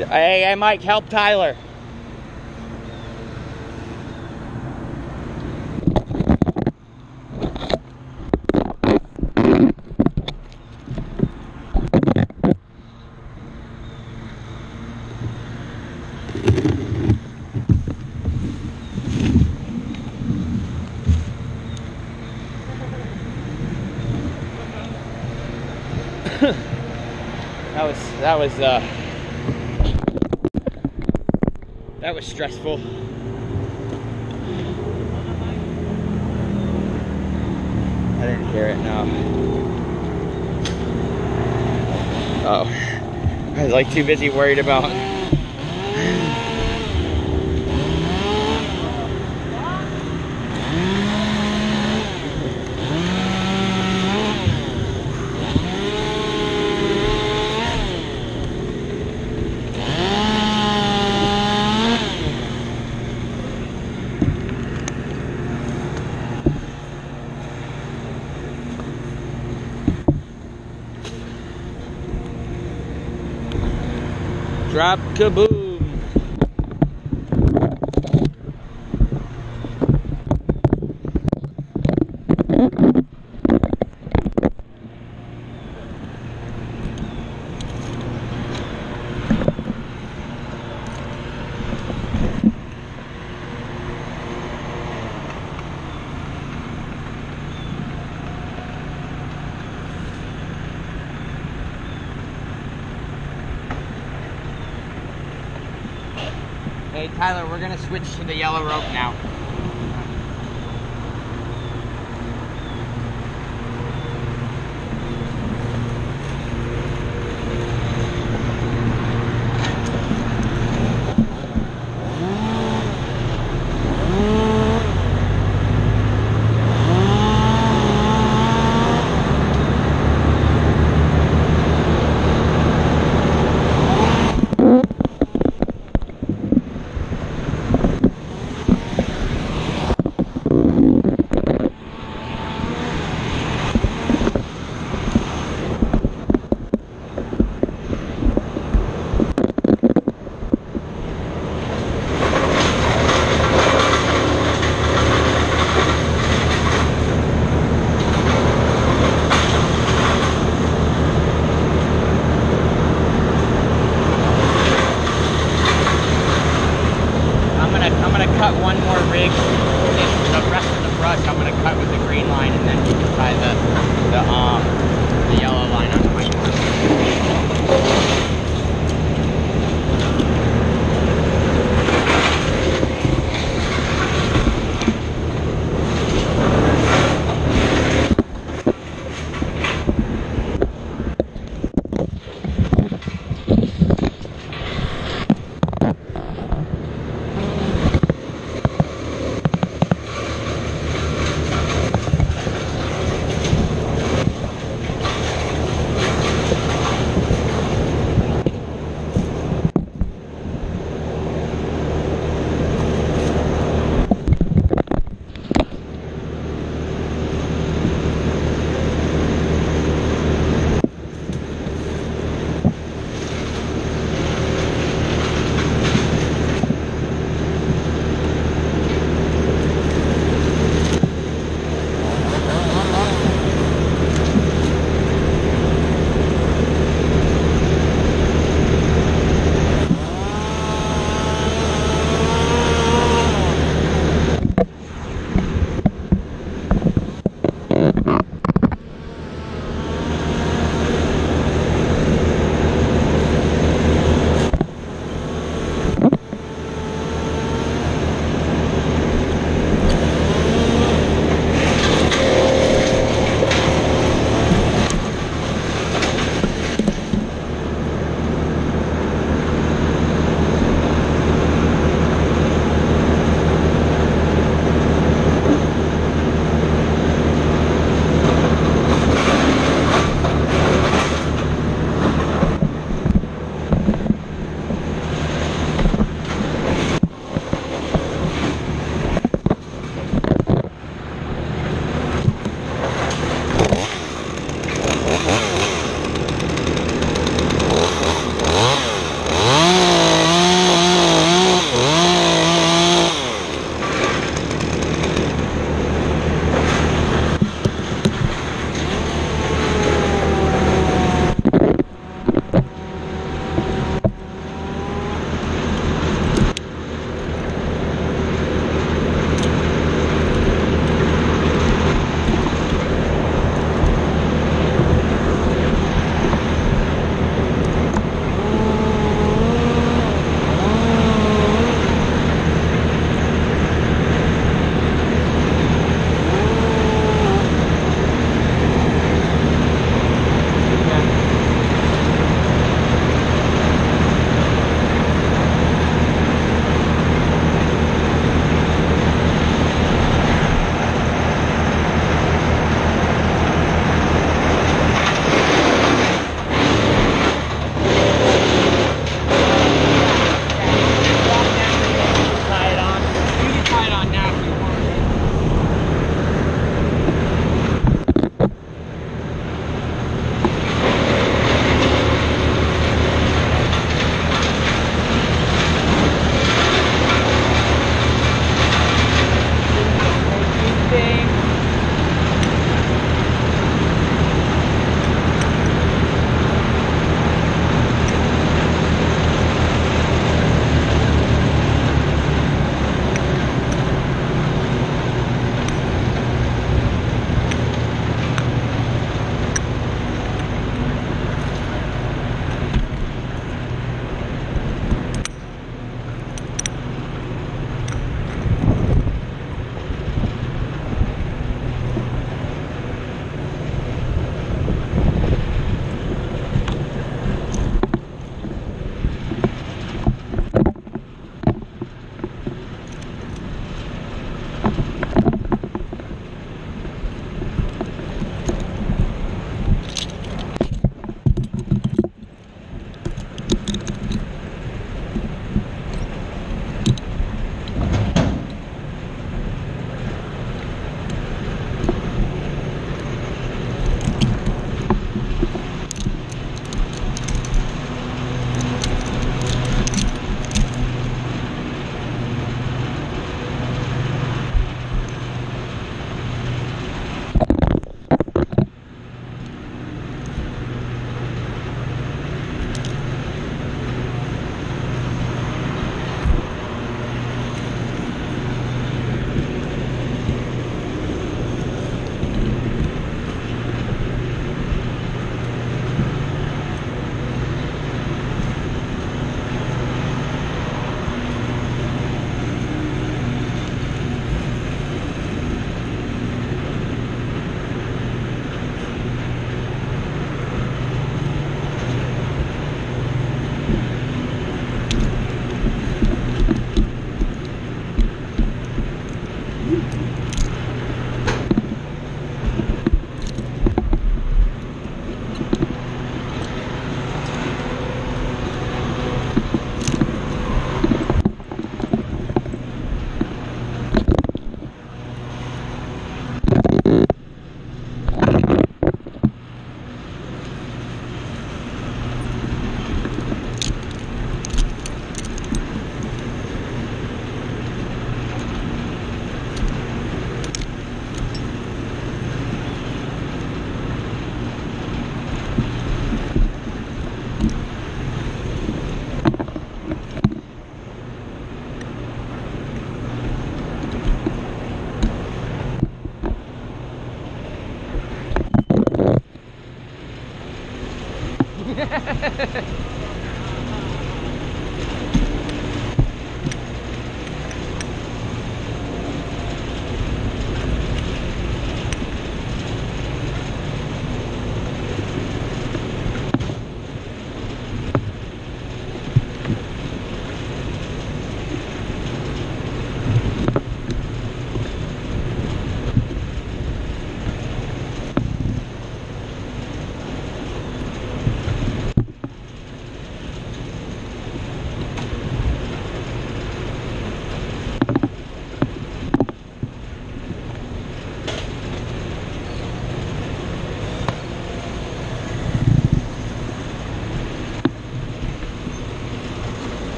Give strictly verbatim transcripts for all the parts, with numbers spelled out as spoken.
Hey, hey, Mike, help Tyler. That was, that was, uh, that was stressful. I didn't hear it, no. Oh, I was like too busy worried about. Drop kaboom. Hey Tyler, we're gonna switch to the yellow rope now. Cut one more rig, and the rest of the brush I'm going to cut with the green line, and then you can tie the, the, um, the yellow line onto my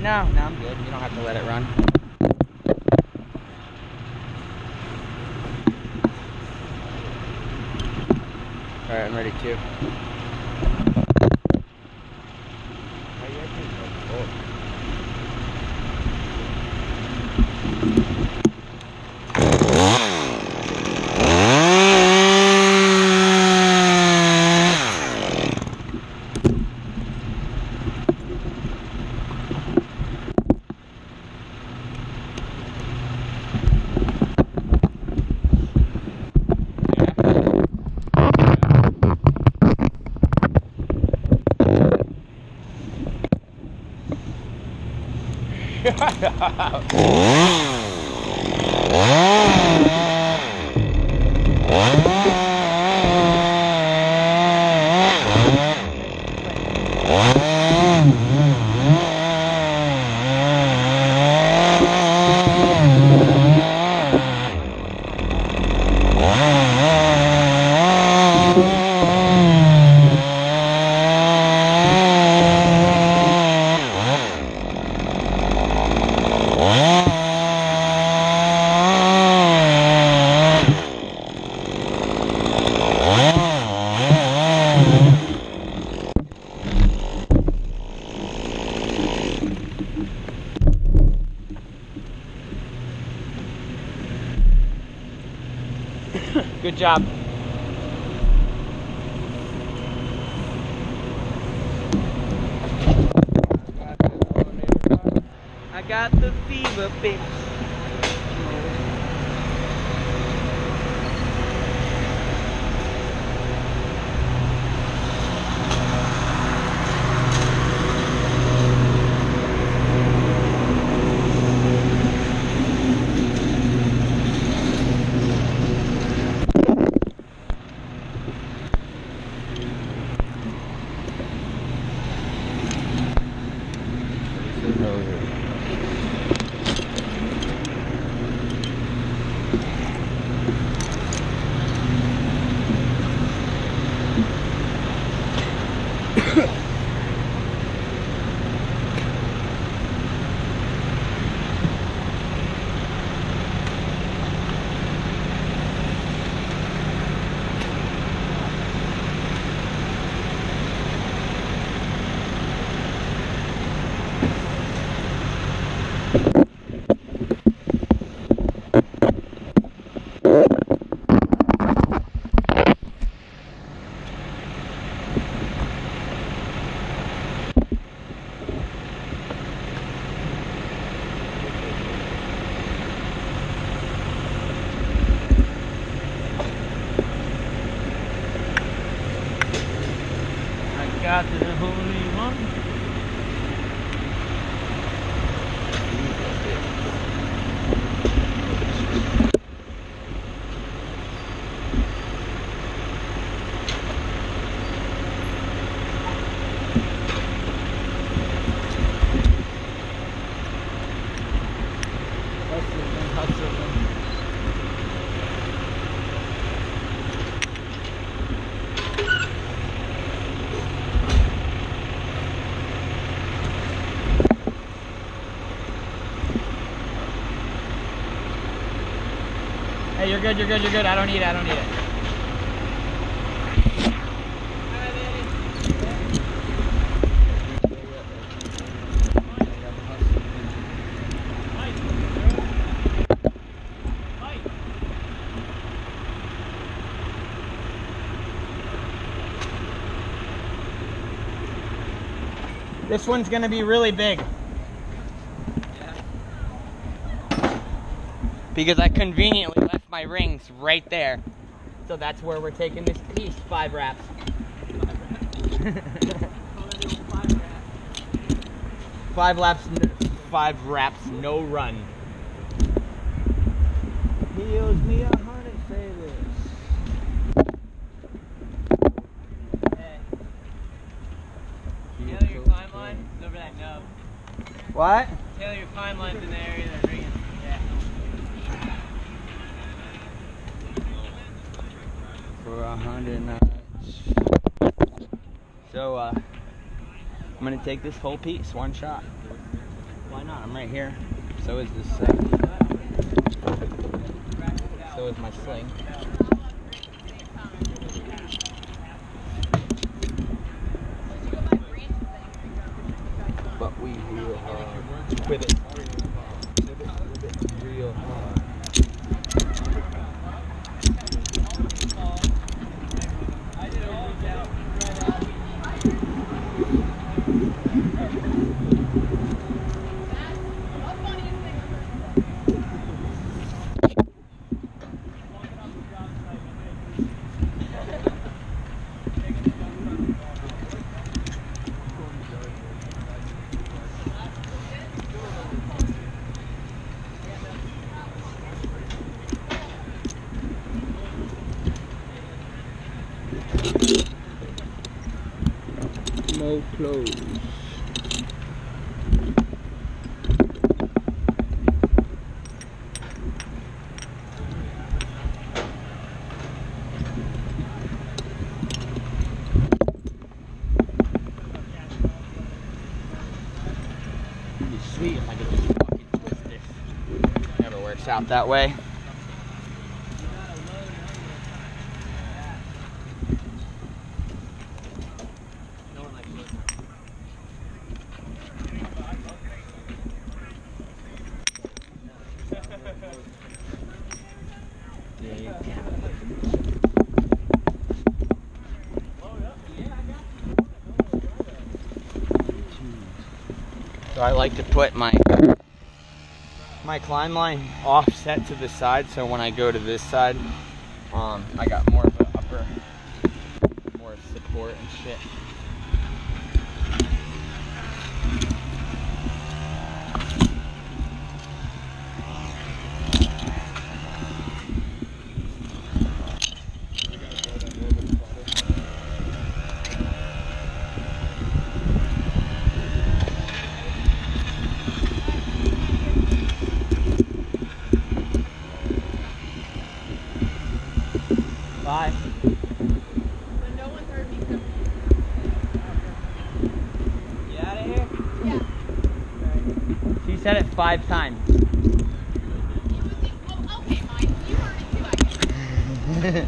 No, no, I'm good. You don't have to let it run. All right, I'm ready too. Good job. I got the fever, bitch. Got the holy one. Hustling, hustling. Hey, you're good, you're good, you're good. I don't need it, I don't need it. This one's gonna be really big. Because I conveniently left my rings right there. So that's where we're taking this piece, five wraps. Five laps, five wraps, no run. He owes me a hundred favors. Hey. Taylor, your climb line is over that nub. What? Taylor, your climb line's in the area that's ringing. For a hundred knots. So uh, I'm gonna take this whole piece, one shot. why not? I'm right here. So is this. Uh, so is my sling. But we real hard. With it. With it, with it real hard. No clothes. It'd be sweet if I could just fucking twist this. Never works out that way. So I like to put my my climb line offset to the side, so when I go to this side, um, I got more of an upper, more support and shit. Bye. No one heard me come. You out of here? Yeah. She said it five times. It was the, oh, okay, Mike. You heard it too, I guess.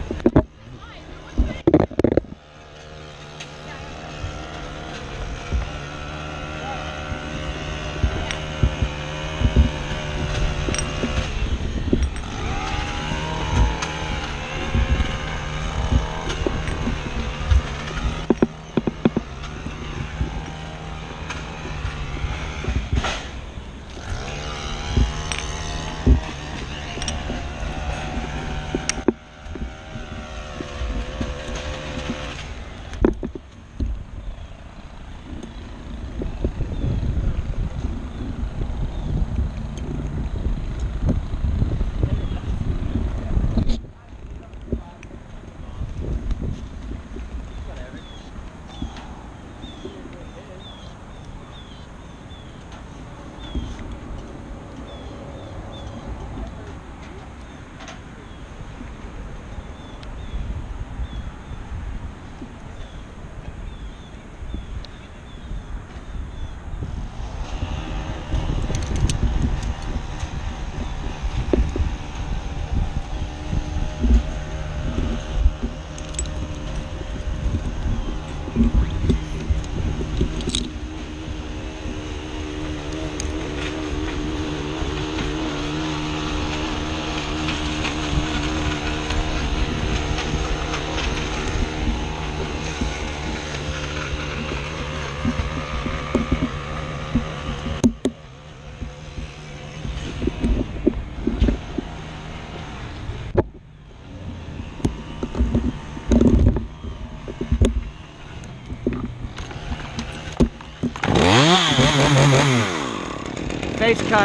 Face cut.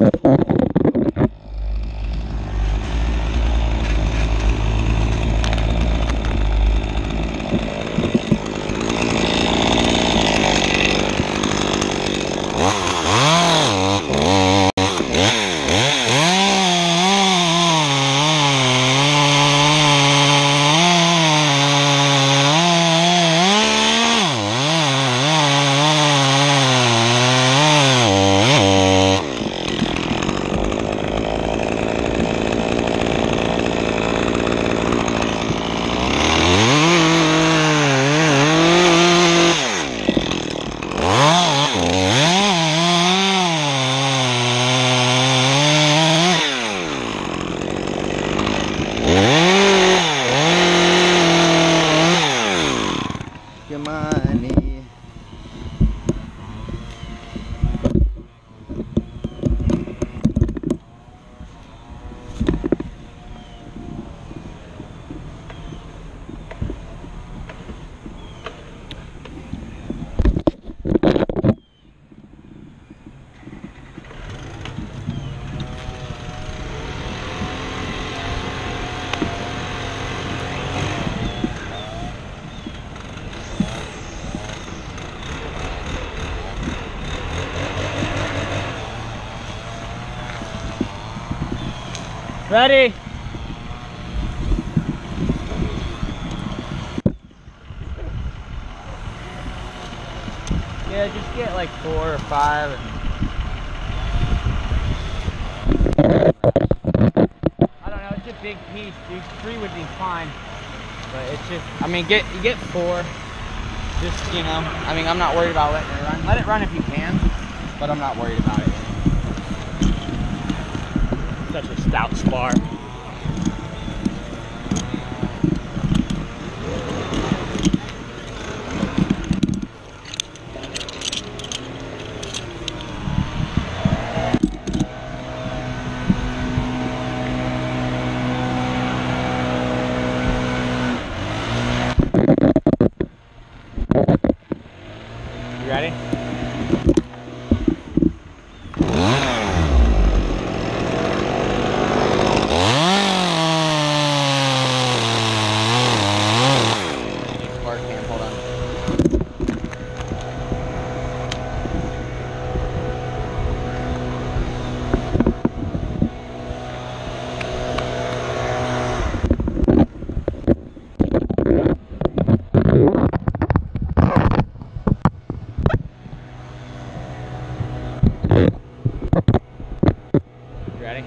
Ready? Yeah, just get like four or five. I don't know, it's a big piece, dude. Three would be fine. But it's just, I mean, get you get four. Just, you know, I mean, I'm not worried about letting it run. Let it run if you can, but I'm not worried about it. Such a stout spar. You ready? Spark cam, hold on. Ready?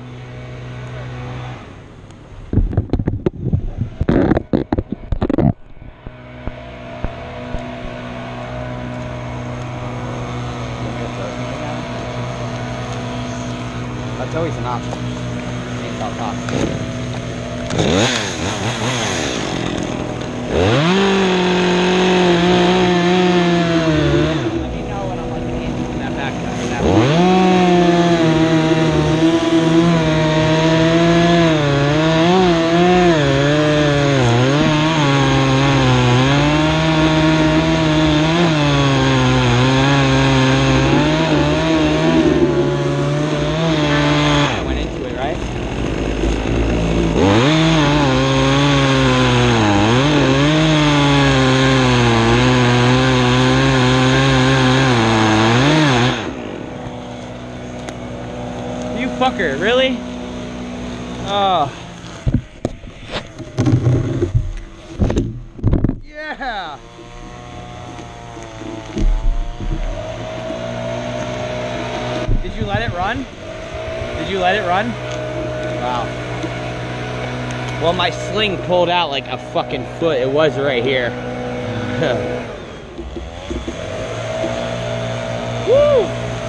That's always an option. It's all possible. Let me know when I'm like in that back that way. Fucker, really? Oh. Yeah. Did you let it run? Did you let it run? Wow. Well, my sling pulled out like a fucking foot. It was right here. Woo!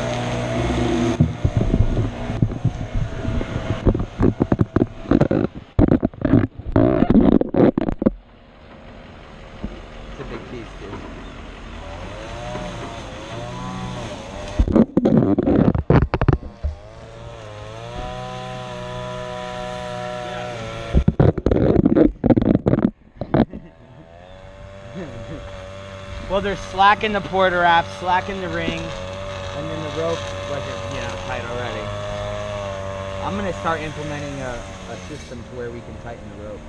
Well, there's slack in the porter wrap, slack in the ring, and then the rope wasn't, you know, tight already. I'm gonna start implementing a, a system to where we can tighten the rope.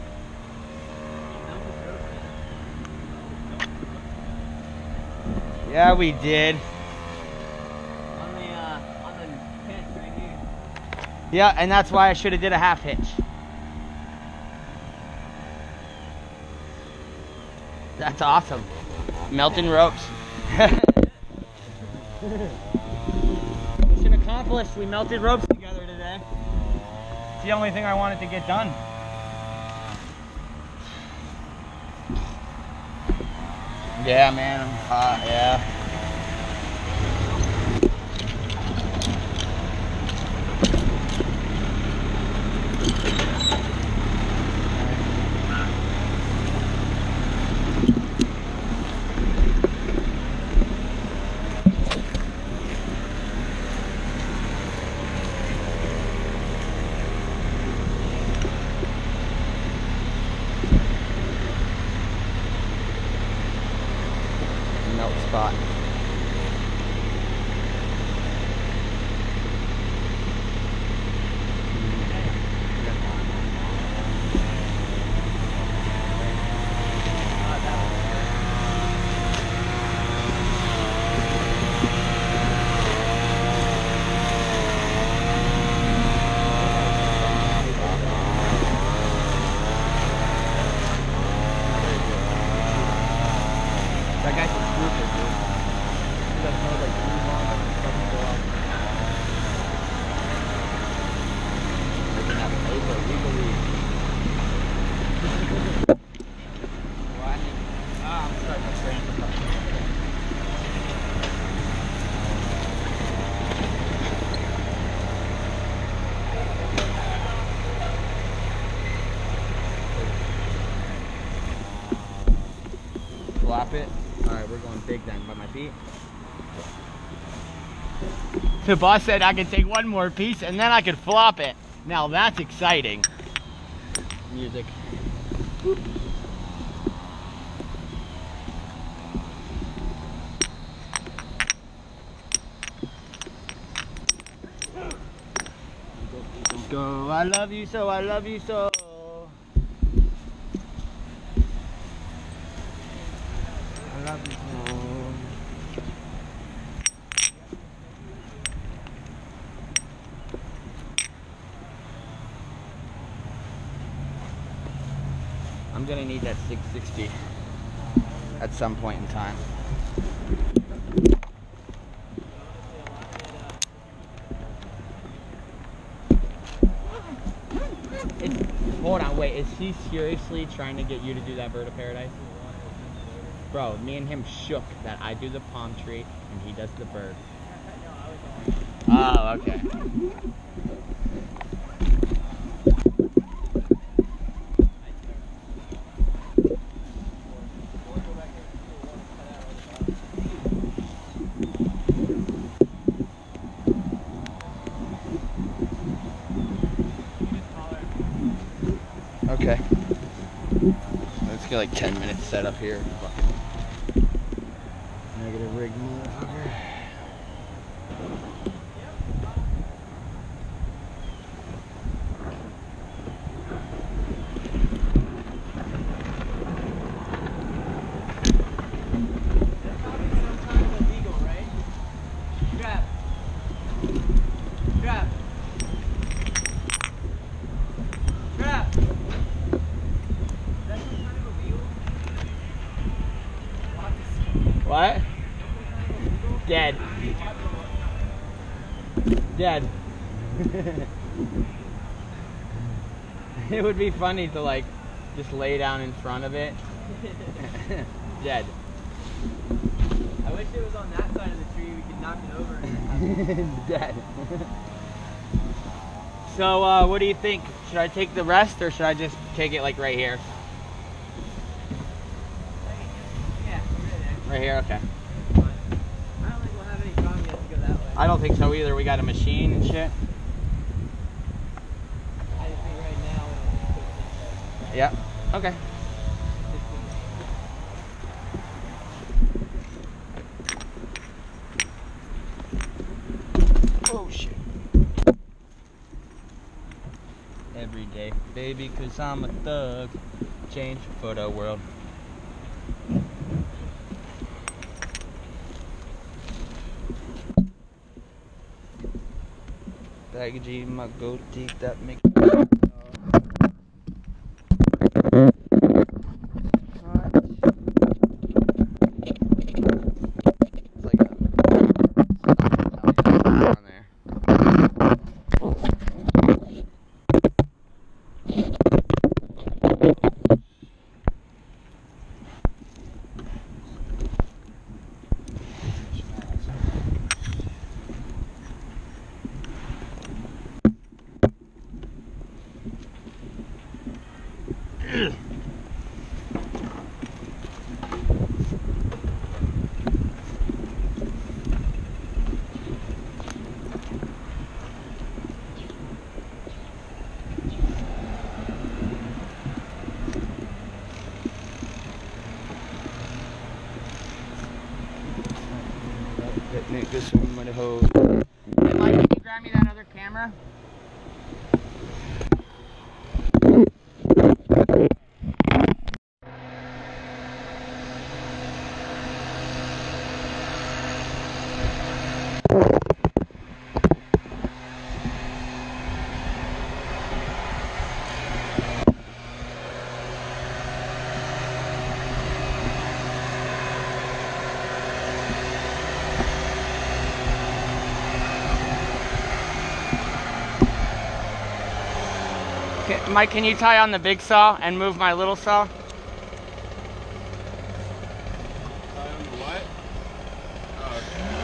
Yeah, we did. On the uh, on the hitch right here. Yeah, and that's why I should have did a half hitch. That's awesome. Melting ropes. Mission accomplished. We melted ropes together today. It's the only thing I wanted to get done. Yeah, man, I'm hot, yeah. Melt spot. That guy's a trooper, dude. He doesn't know like too long and it doesn't go out. Making that paper legally. What? Ah, I'm starting to train for something. Flop it. Alright, we're going big then by my feet. The boss said I could take one more piece and then I could flop it. Now that's exciting. Music. Whoop. Go, I love you so, I love you so. I love you so. I'm gonna need that six sixty at some point in time. It's, hold on, wait, is he seriously trying to get you to do that bird of paradise? Bro, me and him shook that I do the palm tree and he does the bird. Oh, okay. Okay. Let's get like ten minutes set up here. Fucking negative rig motherfucker. What? Dead. Dead. It would be funny to like just lay down in front of it. Dead. I wish it was on that side of the tree. We could knock it over. And Dead. So, uh, what do you think? Should I take the rest or should I just take it like right here? yeah, Right here, okay. I don't think we'll have any problem yet to go that way. I don't think so either. We got a machine and shit. I just think right now we'll put it this way. Yeah. Okay. Oh shit. day, baby, cause I'm a thug. Change for the world. Baggy my gold teeth that make that nigga swim with a hose. Hey Mike, can you grab me that other camera? Can, Mike, can you tie on the big saw and move my little saw? Tie on the what? Oh,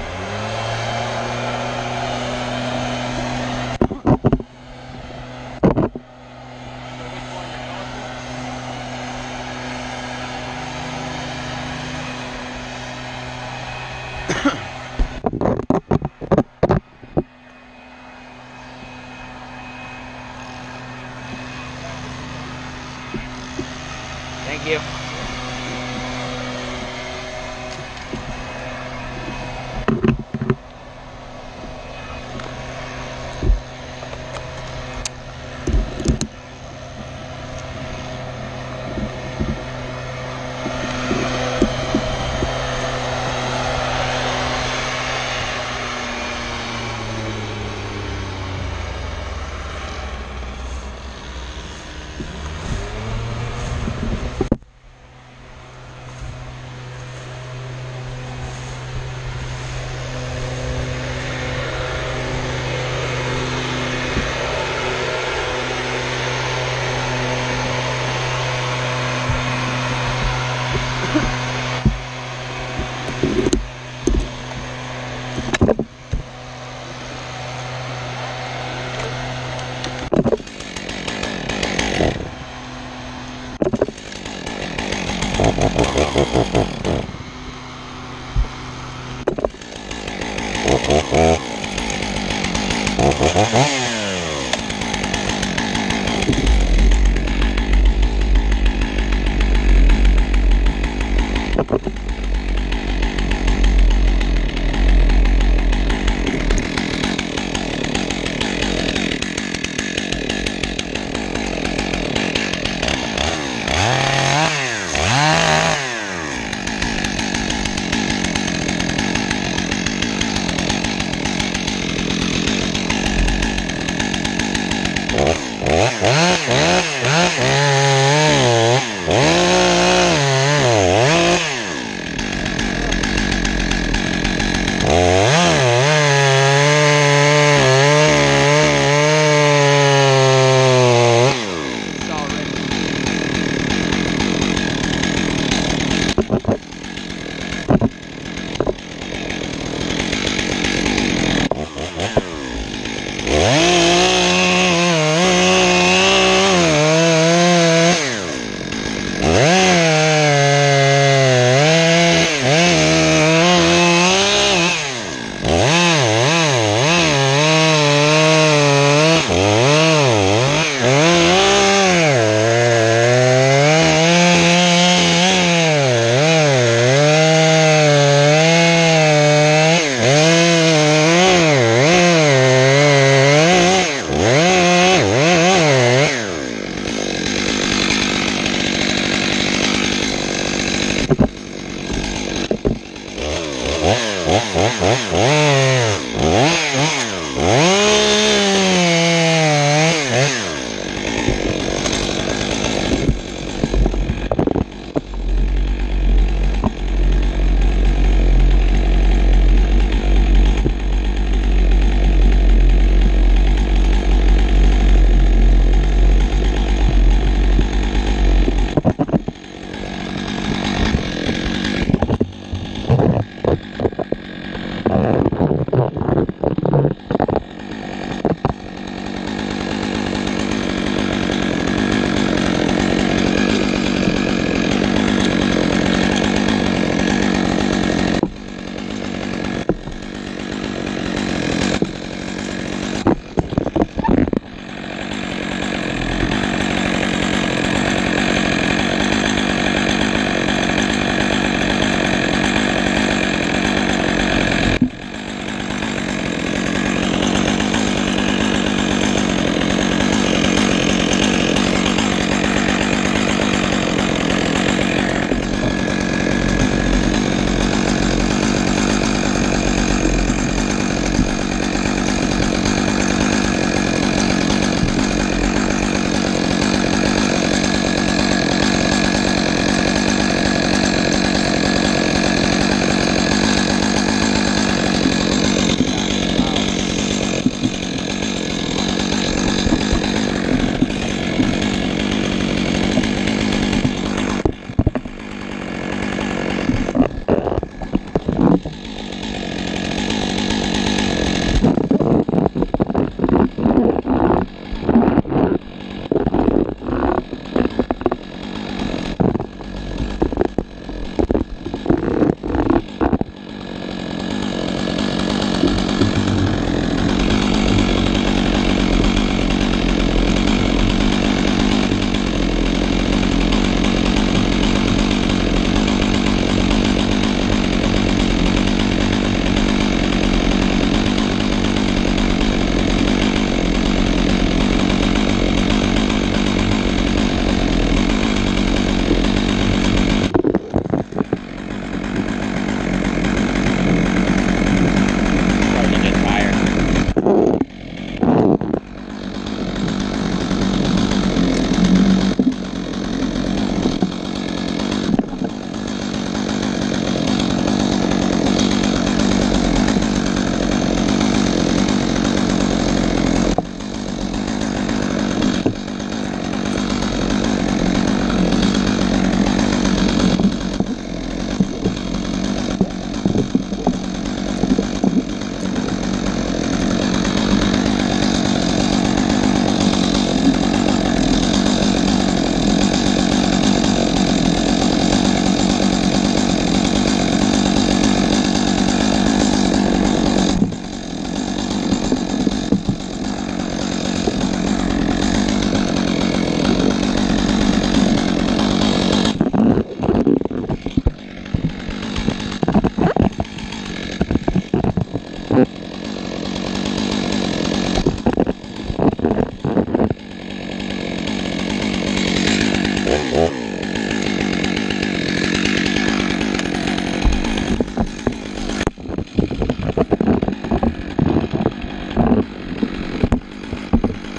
Thank you.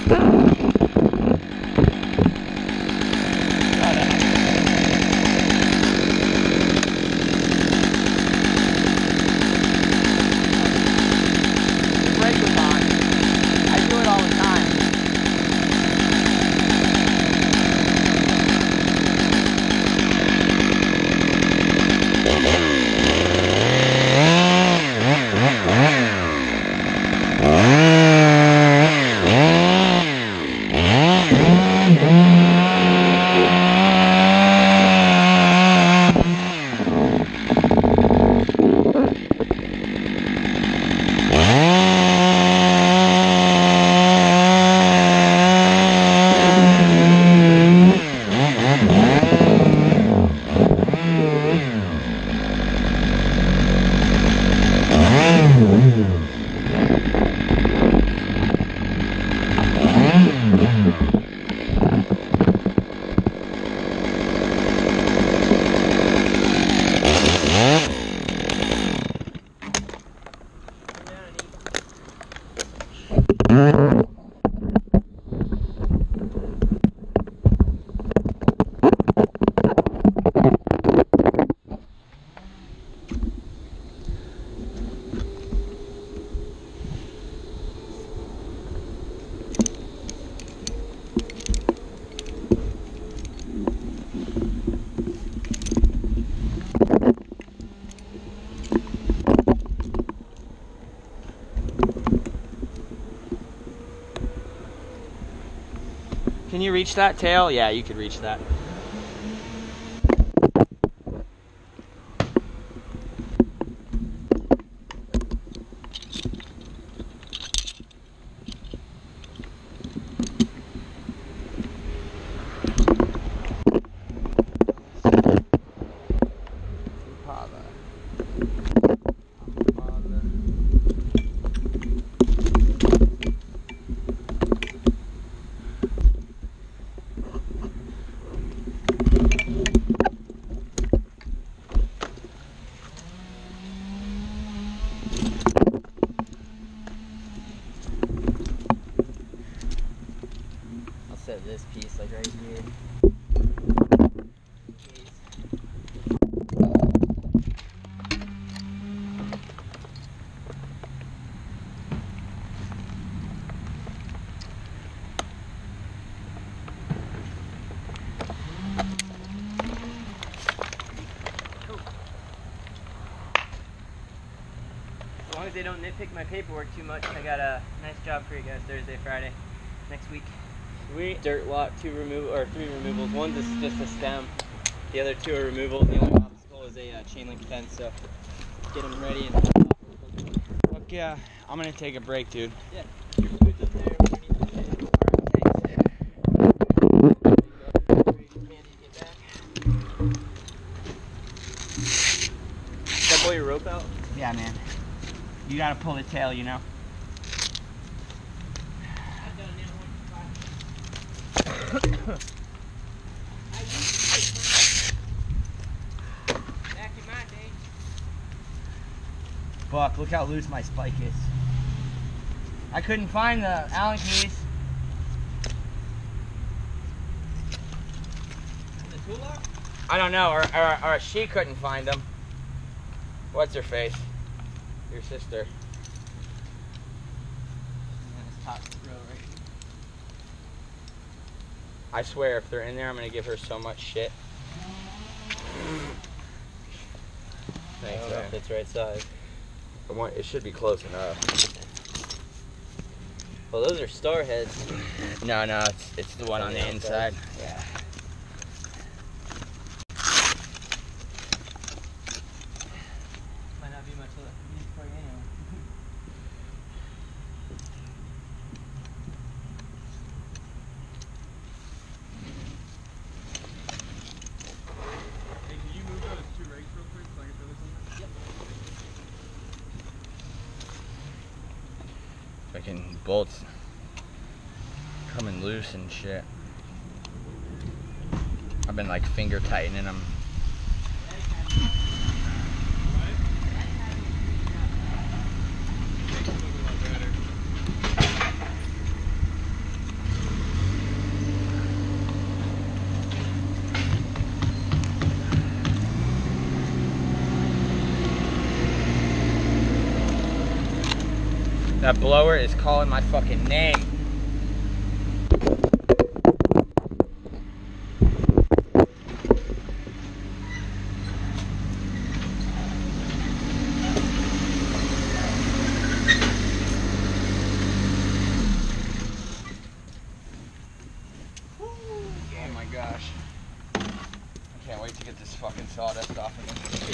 Can you reach that tail? Yeah, you could reach that. This piece, like right here. As long as they don't nitpick my paperwork too much, I got a nice job for you guys Thursday, Friday, next week. Sweet. Dirt walk, two remove or three removals. One's just, just a stem. The other two are removals. The only obstacle is a uh, chain link fence. So get them ready and. Fuck yeah! I'm gonna take a break, dude. Yeah. Your food's up there. Alright, thanks. Did I pull your rope out? Yeah, man. You gotta pull the tail, you know. Fuck, look how loose my spike is. I couldn't find the Allen keys. The tool lock? I don't know, or, or, or she couldn't find them. What's her face? Your sister. Top row right here. I swear, if they're in there, I'm gonna give her so much shit. Thanks, man. It's right side. I want, it should be close enough. Well, those are star heads. No, no, it's it's the one on the inside. Yeah. Might not be much use for you anyway. Hey, can you move those two rakes real quick so I can throw this on there? Yep. Fucking bolts coming loose and shit. I've been like finger tightening them. That blower is calling my fucking name. Oh my gosh. I can't wait to get this fucking sawdust off of me.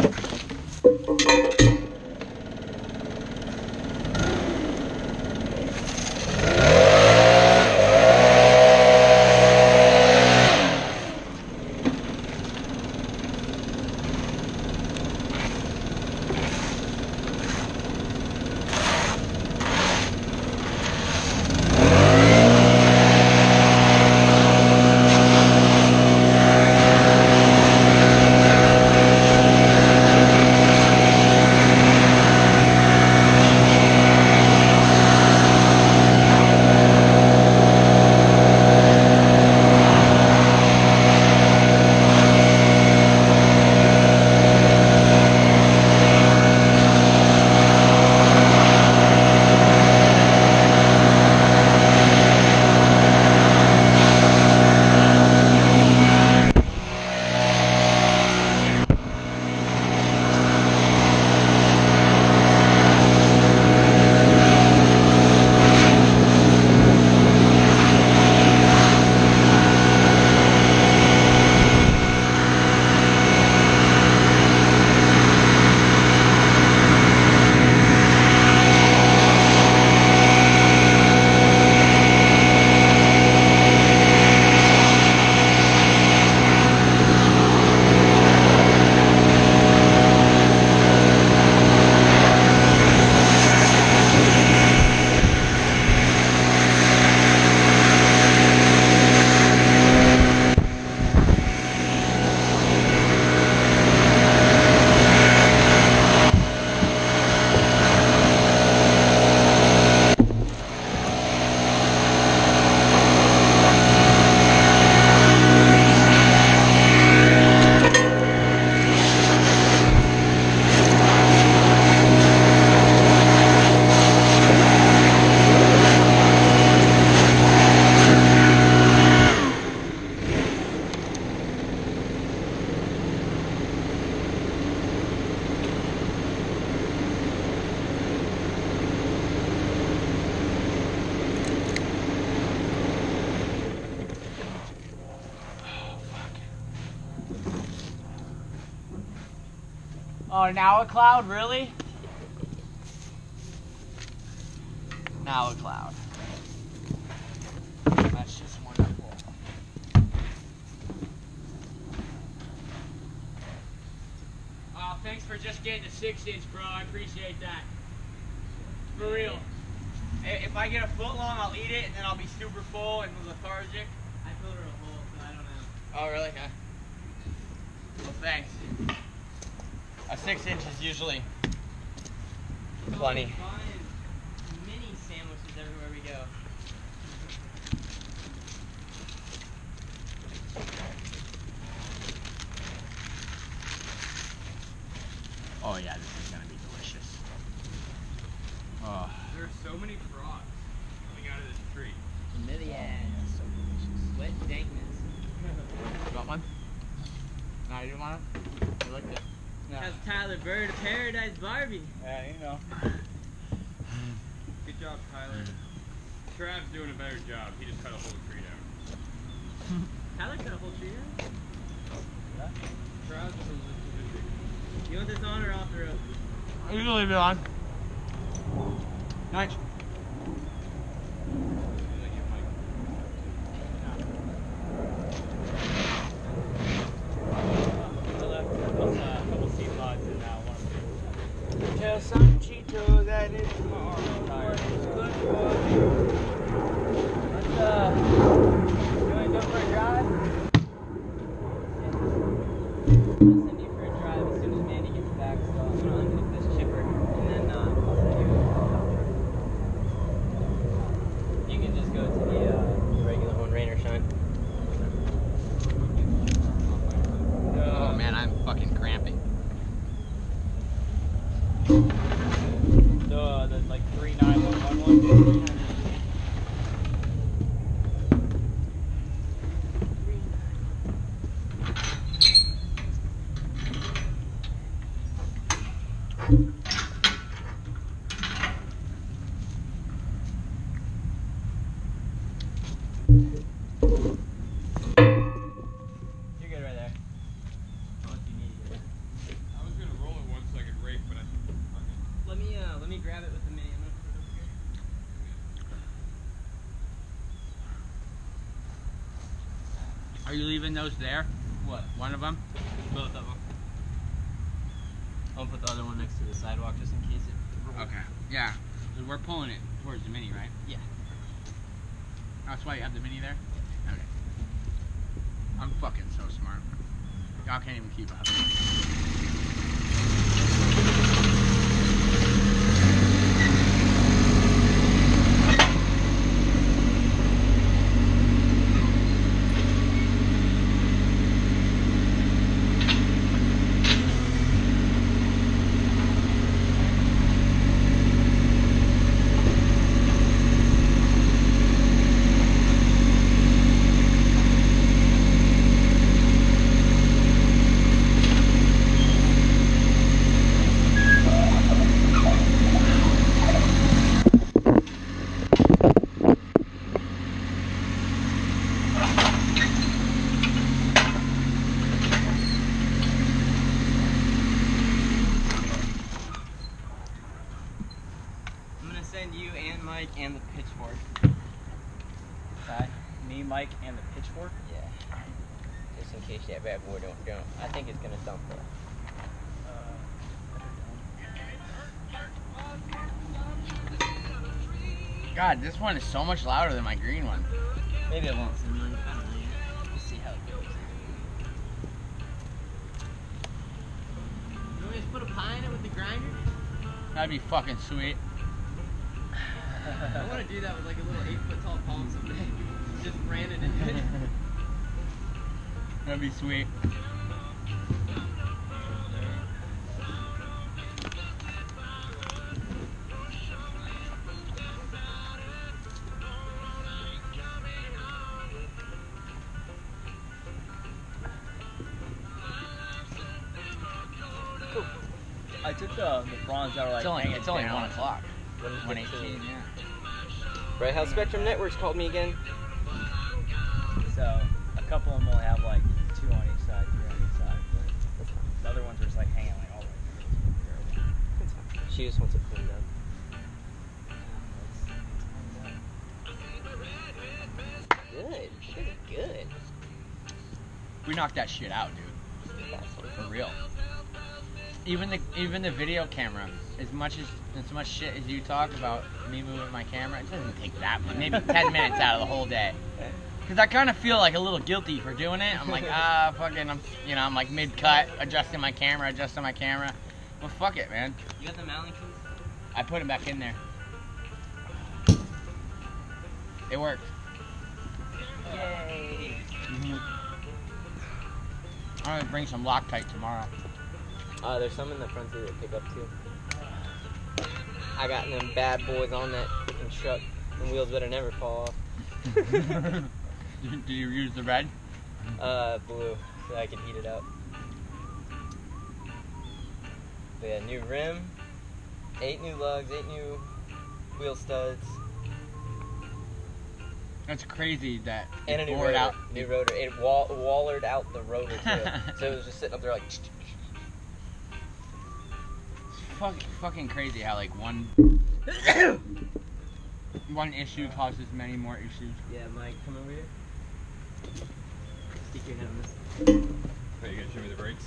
Oh, now a cloud, really? Now a cloud. That's just wonderful. Oh, thanks for just getting a six inch, bro. I appreciate that. For real. If I get a foot long, I'll eat it, and then I'll be super full and lethargic. I filled her a hole, so I don't know. Oh, really? Okay. Well, thanks. A six inch is usually plenty. Find mini sandwiches everywhere we go. Oh yeah, this is gonna be delicious. Oh. There are so many frogs coming out of this tree. Millions. So delicious. Wet dankness. You want one? No, you don't want it? You like it? No. That's Tyler Bird of Paradise Barbie. Yeah, you know. Good job, Tyler. Trav's doing a better job. He just cut a whole tree down. Tyler cut a whole tree down? Yeah. Trav's a little bit. You want this on or off the road? I usually leave it on. Nice. Tell some Cheeto that it's tomorrow. It's good for me. Let's, uh, you wanna go for a drive? I'm gonna send you for a drive as soon as Mandy gets back, so I'm gonna unhook this chipper and then uh, I'll send you. Are you leaving those there? What? One of them? Both of them. I'll put the other one next to the sidewalk just in case it rolls. Okay. Yeah. So we're pulling it towards the mini, right? Yeah. That's why you have the mini there? Okay. I'm fucking so smart. Y'all can't even keep up. And the pitchfork. Okay. Me, Mike, and the pitchfork? Yeah. Just in case that bad boy don't jump. I think it's gonna dump though. God, this one is so much louder than my green one. Maybe it won't sound like I don't know yet. We'll see how it goes. You want me to put a pie in it with the grinder? That'd be fucking sweet. I want to do that with like a little eight foot tall palm someday. Just ran it into it. That'd be sweet. Cool. I took the, the bronze that were like It's only, hanging it's only down. one o'clock. one eighteen, yeah. Right, how Spectrum Networks called me again. So a couple of them only have like two on each side, three on each side, but the other ones are just like hanging like all the way through. She just wants it cleaned up. Good. She did good. We knocked that shit out, dude. For real. Even the even the video camera, as much as as much shit as you talk about me moving my camera, it doesn't take that much. Maybe ten minutes out of the whole day. Cause I kind of feel like a little guilty for doing it. I'm like, ah, fucking, I'm, you know, I'm like mid cut, adjusting my camera, adjusting my camera. Well, fuck it, man. You got the mounting keys? I put them back in there. It worked. Yay! Mm-hmm. I'm gonna bring some Loctite tomorrow. Uh, there's some in the front seat that pick up too. I got them bad boys on that freaking truck. The wheels better never fall off. Did you use the red? Uh, blue, so I can heat it up. But yeah, new rim, eight new lugs, eight new wheel studs, That's crazy that and it a new bored rotor. out. New rotor. It wall wallered out the rotor too. So it was just sitting up there like. Fuck, fucking crazy how like one one issue causes many more issues. Yeah, Mike, come over here. Stick your head on this. Are you gonna show me the brakes?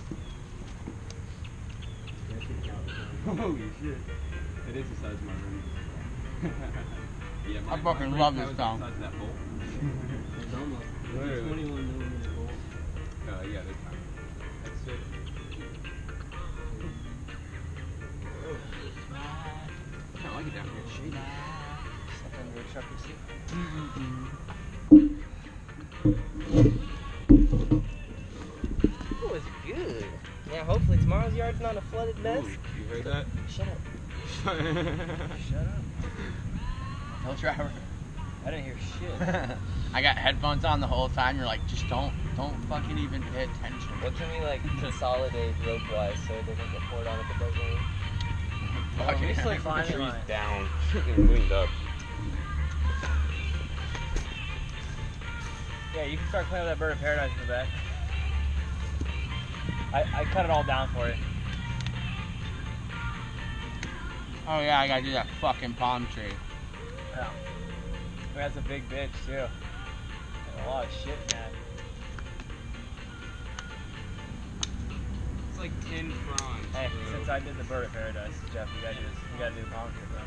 Holy shit. It is the size of my rim. Yeah, I fucking love this song. The size of that bolt. It's almost Literally. twenty-one millimeter bolt. Uh, yeah, they're tiny. That's sick. I like it down here. Shady. Stuck under a trucker seat. Oh, it's good. Yeah, hopefully tomorrow's yard's not a flooded mess. Ooh, you heard that? Shut up. Shut up. No Trevor. I didn't hear shit. I got headphones on the whole time. You're like, just don't, don't fucking even pay attention. What can we like consolidate rope wise so it doesn't get poured on if it does rain? Fucking It's like hell. climbing Trees on it. down and leaned up. Yeah, you can start cleaning up that bird of paradise in the back. I, I cut it all down for you. Oh yeah, I gotta do that fucking palm tree. Yeah. That's a big bitch too. There's a lot of shit in that. It's like tin prawns. Hey, bro. since I did the bird of paradise, Jeff, you gotta do this. You gotta do the pomegranate, bro.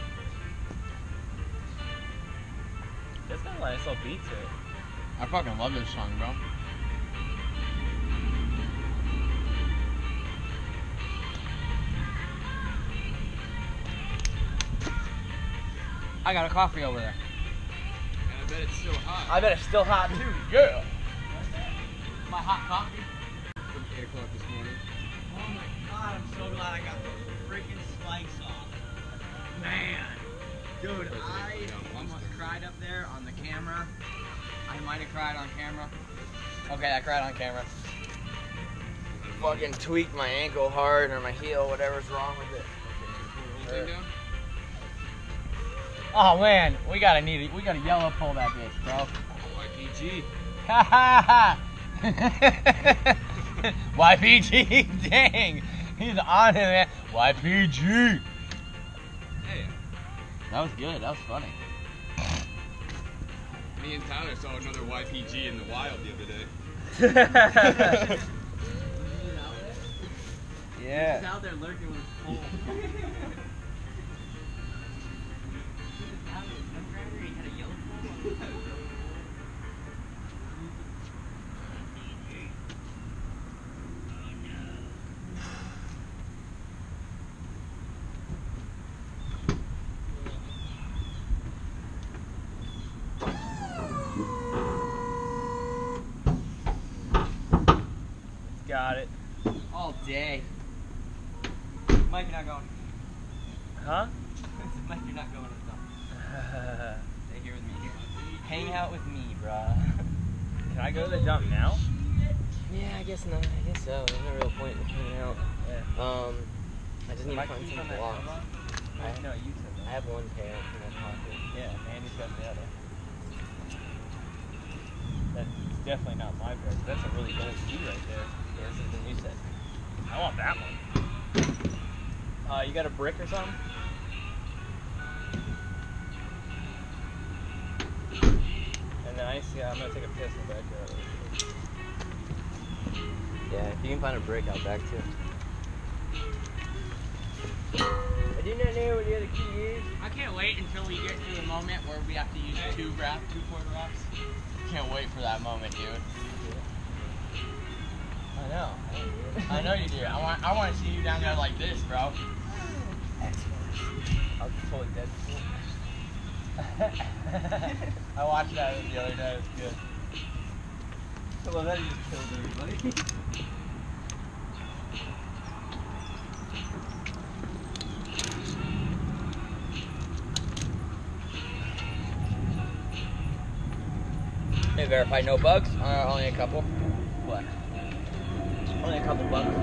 It's got a nice little beat to it. I fucking love this song, bro. I got a coffee over there. And I bet it's still hot. I bet it's still hot too. Yeah. My hot coffee. From eight o'clock this morning. Oh my god, I'm so glad I got those freaking spikes off. Man. Dude, I almost cried up there on the camera. I might have cried on camera. Okay, I cried on camera. Fucking tweaked my ankle hard or my heel, whatever's wrong with it. Anything down? Oh man, we gotta need it. We gotta yellow pull that bitch, bro. Y P G. Ha ha ha. Y P G, dang, he's on it, man. Y P G. Hey. That was good. That was funny. Me and Tyler saw another Y P G in the wild the other day. Yeah. He's out there lurking with his pole. He had a yellow pole. Got it. All day. Mike, you're not going. Huh? Mike, you're not going with them. Stay here with me. Here. Hang out with me, bruh. Can I go to the dump now? Yeah, I guess not. I guess so. There's no real point in hanging out. Yeah. Um, I just need Mike, to find keys some on that blocks. Elmo? I- No, you took I it. have one pair in my pocket. Yeah, Andy's got the other. That's definitely not my pair. That's a really gold key right there. Yeah, this is the new set. I want that one. Uh, you got a brick or something? And then I see. I'm gonna take a piss in the backyard. Yeah, if you can find a brick out back too. I do not know what the other key is. I can't wait until we get to the moment where we have to use two grab, two quarter rocks. Can't wait for that moment, dude. I know. I know you do. I want, I want to see you down there like this, bro. I was totally dead. I watched that the other day. It was good. I love that he just killed everybody. Hey, verify no bugs. Uh, only a couple. What? Only a couple bucks.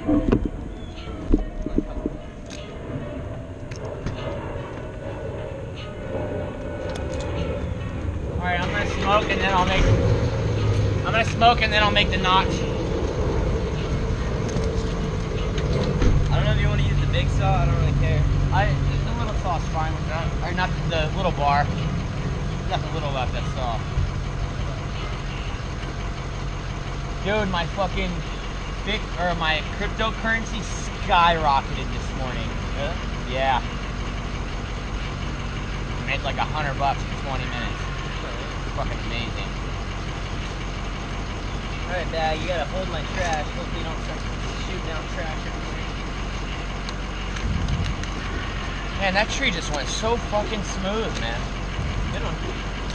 All right, I'm gonna smoke and then I'll make. I'm gonna smoke and then I'll make the notch. I don't know if you want to use the big saw. I don't really care. I the little saw's fine with that. Or not the little bar. Nothing little about that saw. Dude, my fucking big or my cryptocurrency skyrocketed this morning. Really? Yeah. Made like a hundred bucks in twenty minutes. Fucking amazing. Alright, Dad, you gotta hold my trash. Hopefully you don't start shooting down trash everywhere. Man, that tree just went so fucking smooth, man. Good one.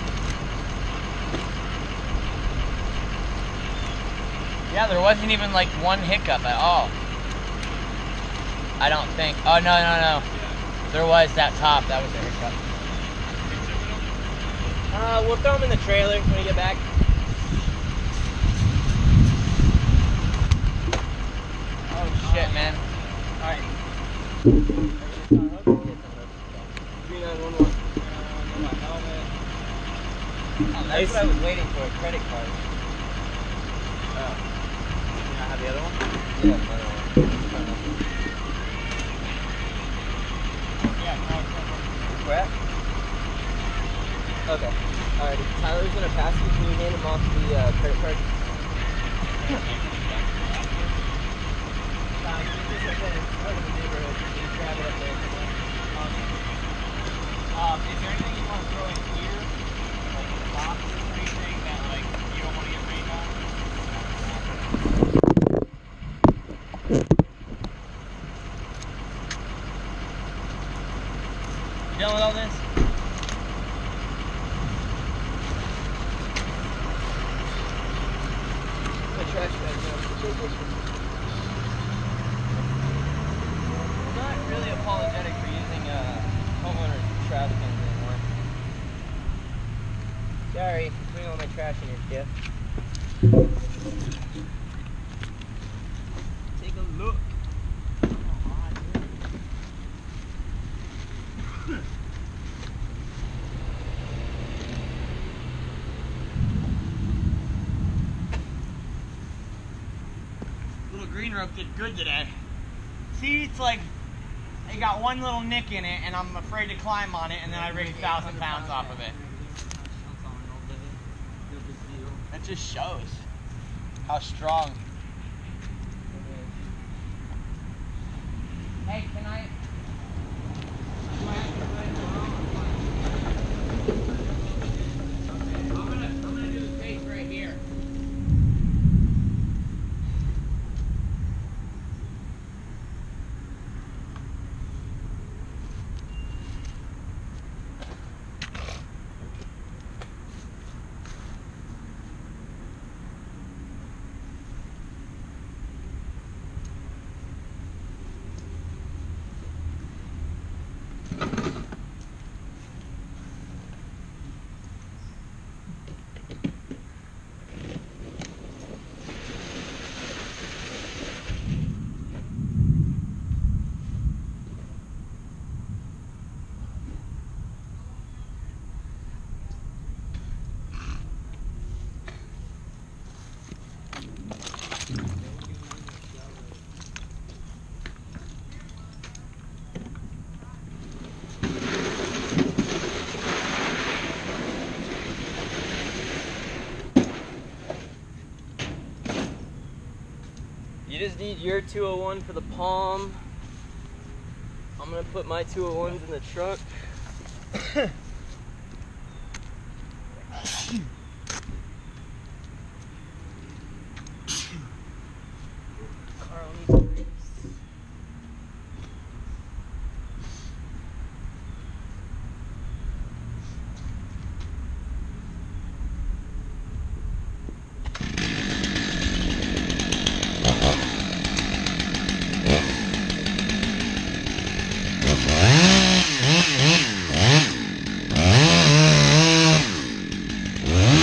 Yeah, there wasn't even like one hiccup at all. I don't think. Oh, no, no, no. There was that top. That was a hiccup. Uh, we'll throw them in the trailer when we get back. Oh, shit, man. Alright. three nine one one. That's what I was waiting for, a credit card. Oh. You not have the other one? Yeah, the other one. Where at? Okay. Alright, Tyler's gonna pass you. Can you hand him off the uh, credit card? Nah, you just like a part of the neighborhood. You can grab it up there. Um, um, is there anything you want to throw in here? Like boxes or anything that like you don't want to get rained on? You done with all this? My trash bag now. I'm not really apologetic for using uh, homeowner trash cans anymore. Sorry, putting all my trash in your gift. Take a look. Little green rope did good today. See, it's like it got one little nick in it, and I'm afraid to climb on it, and then I rigged a thousand pounds off of it. That just shows how strong. Hey, can I? I'm gonna, I'm gonna do the face right here. You just need your two oh one for the palm. I'm gonna put my two oh ones in the truck. Carl needs grease. Wow.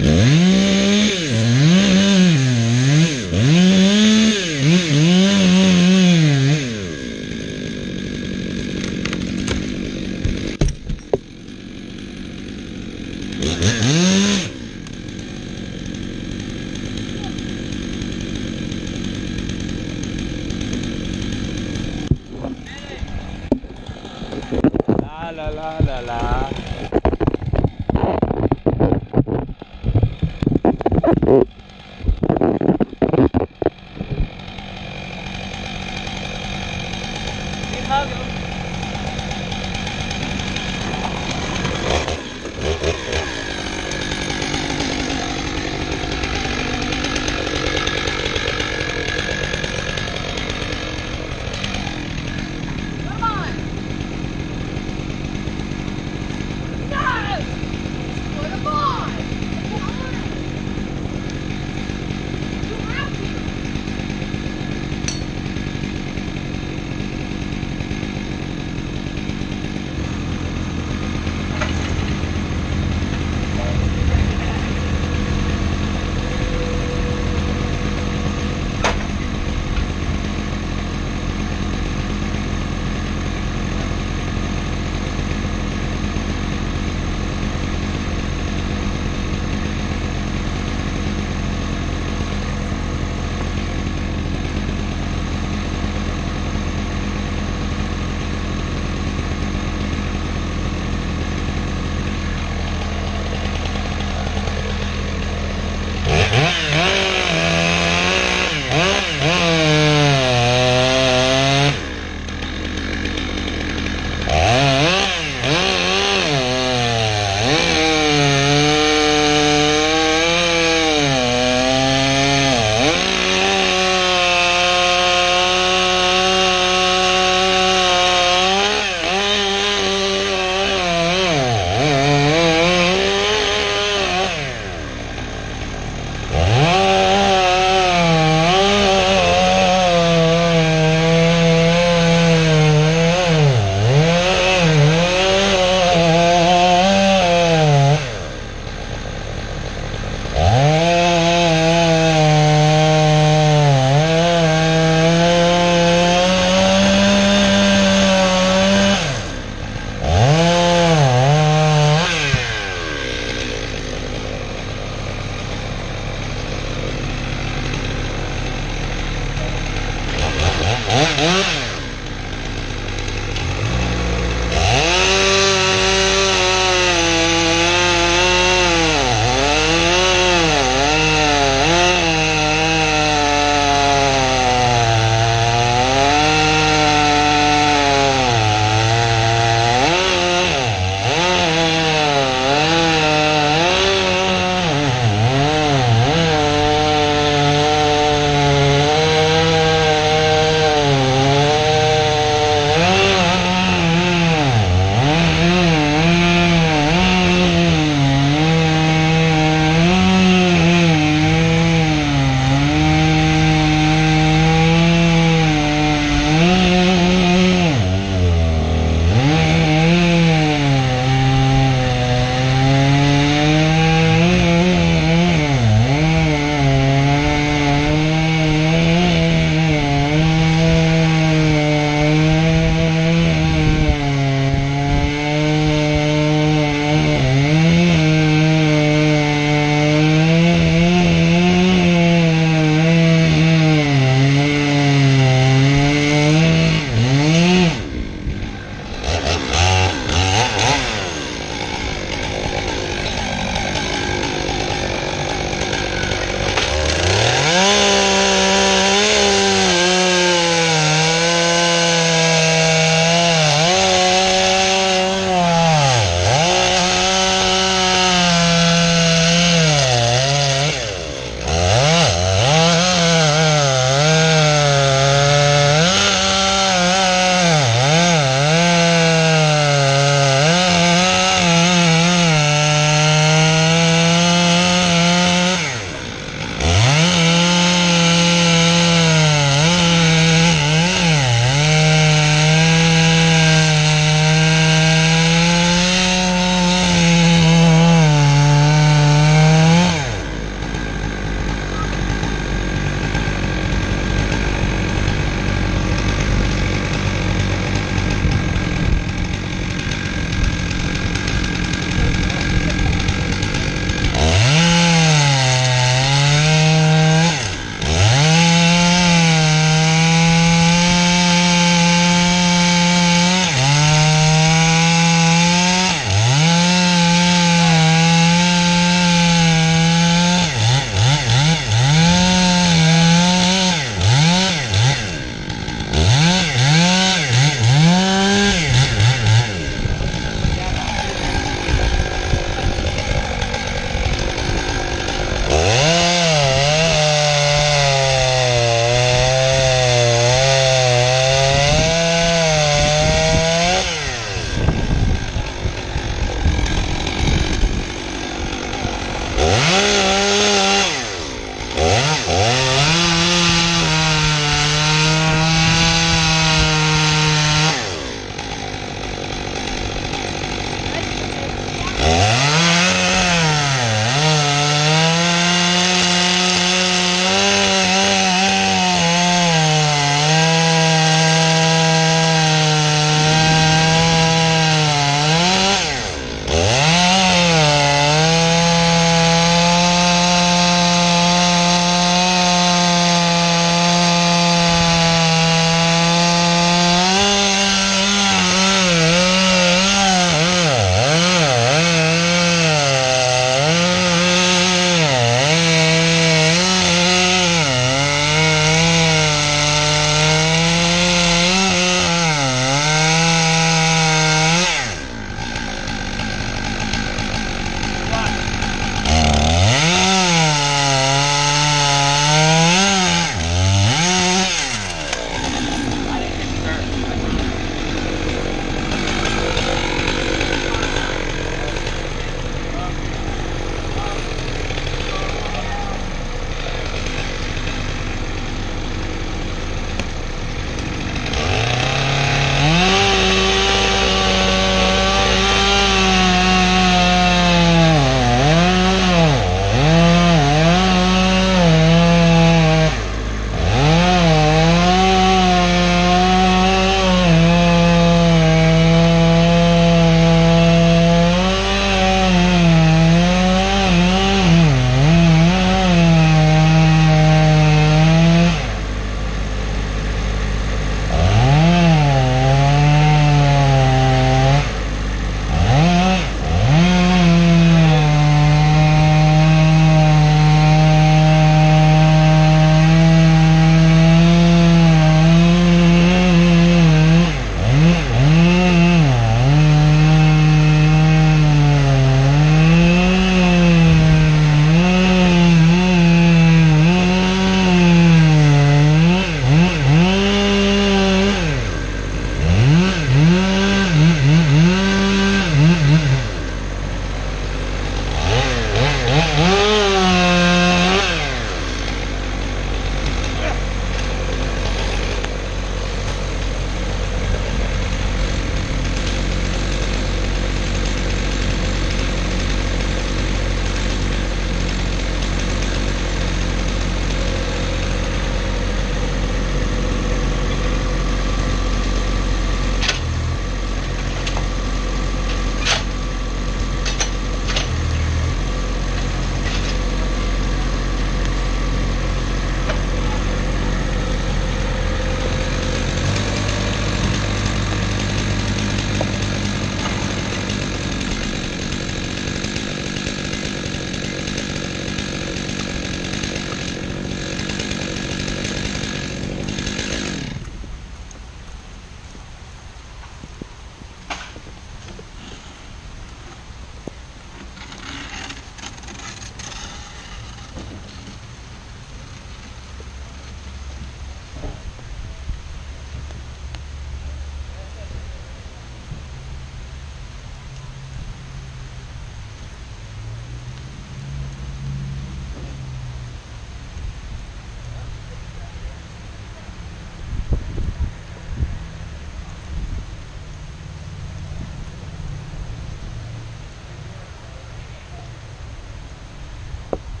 La la la la. Come on. Yes. Put 'em on. Come on.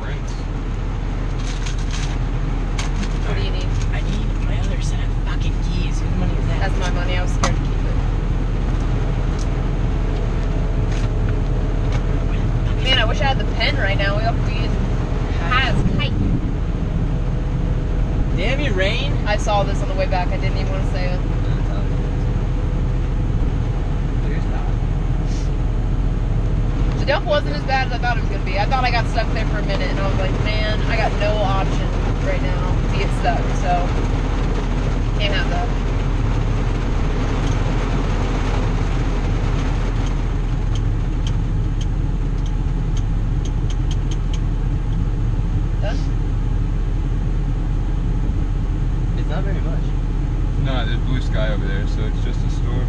rent. What do you need? I need my other set of fucking keys. Whose money is that? That's my money. I was scared to keep it. Man, I wish I had the pen right now. We have to get has tight. Damn you, Rain. I saw this on the way back. I didn't even want to say it. The dump wasn't as bad as I thought it was going to be. I thought I got stuck there for a minute, and I was like, man, I got no option right now to get stuck, so can't have that. Done? It's not very much. No, there's blue sky over there, so it's just a storm.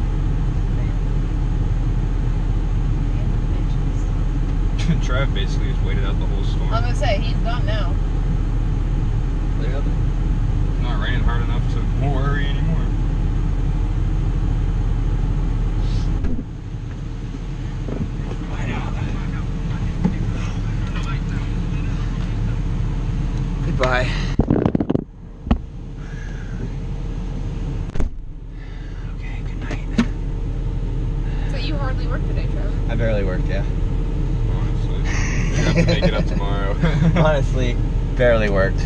Trav basically just waited out the whole storm. I'm going to say, he's done now. It's not raining hard enough to worry anymore. Goodbye. Okay, good night. So you hardly worked today, Trevor. I barely worked, yeah. Honestly. You have to make it up tomorrow. Honestly, barely worked.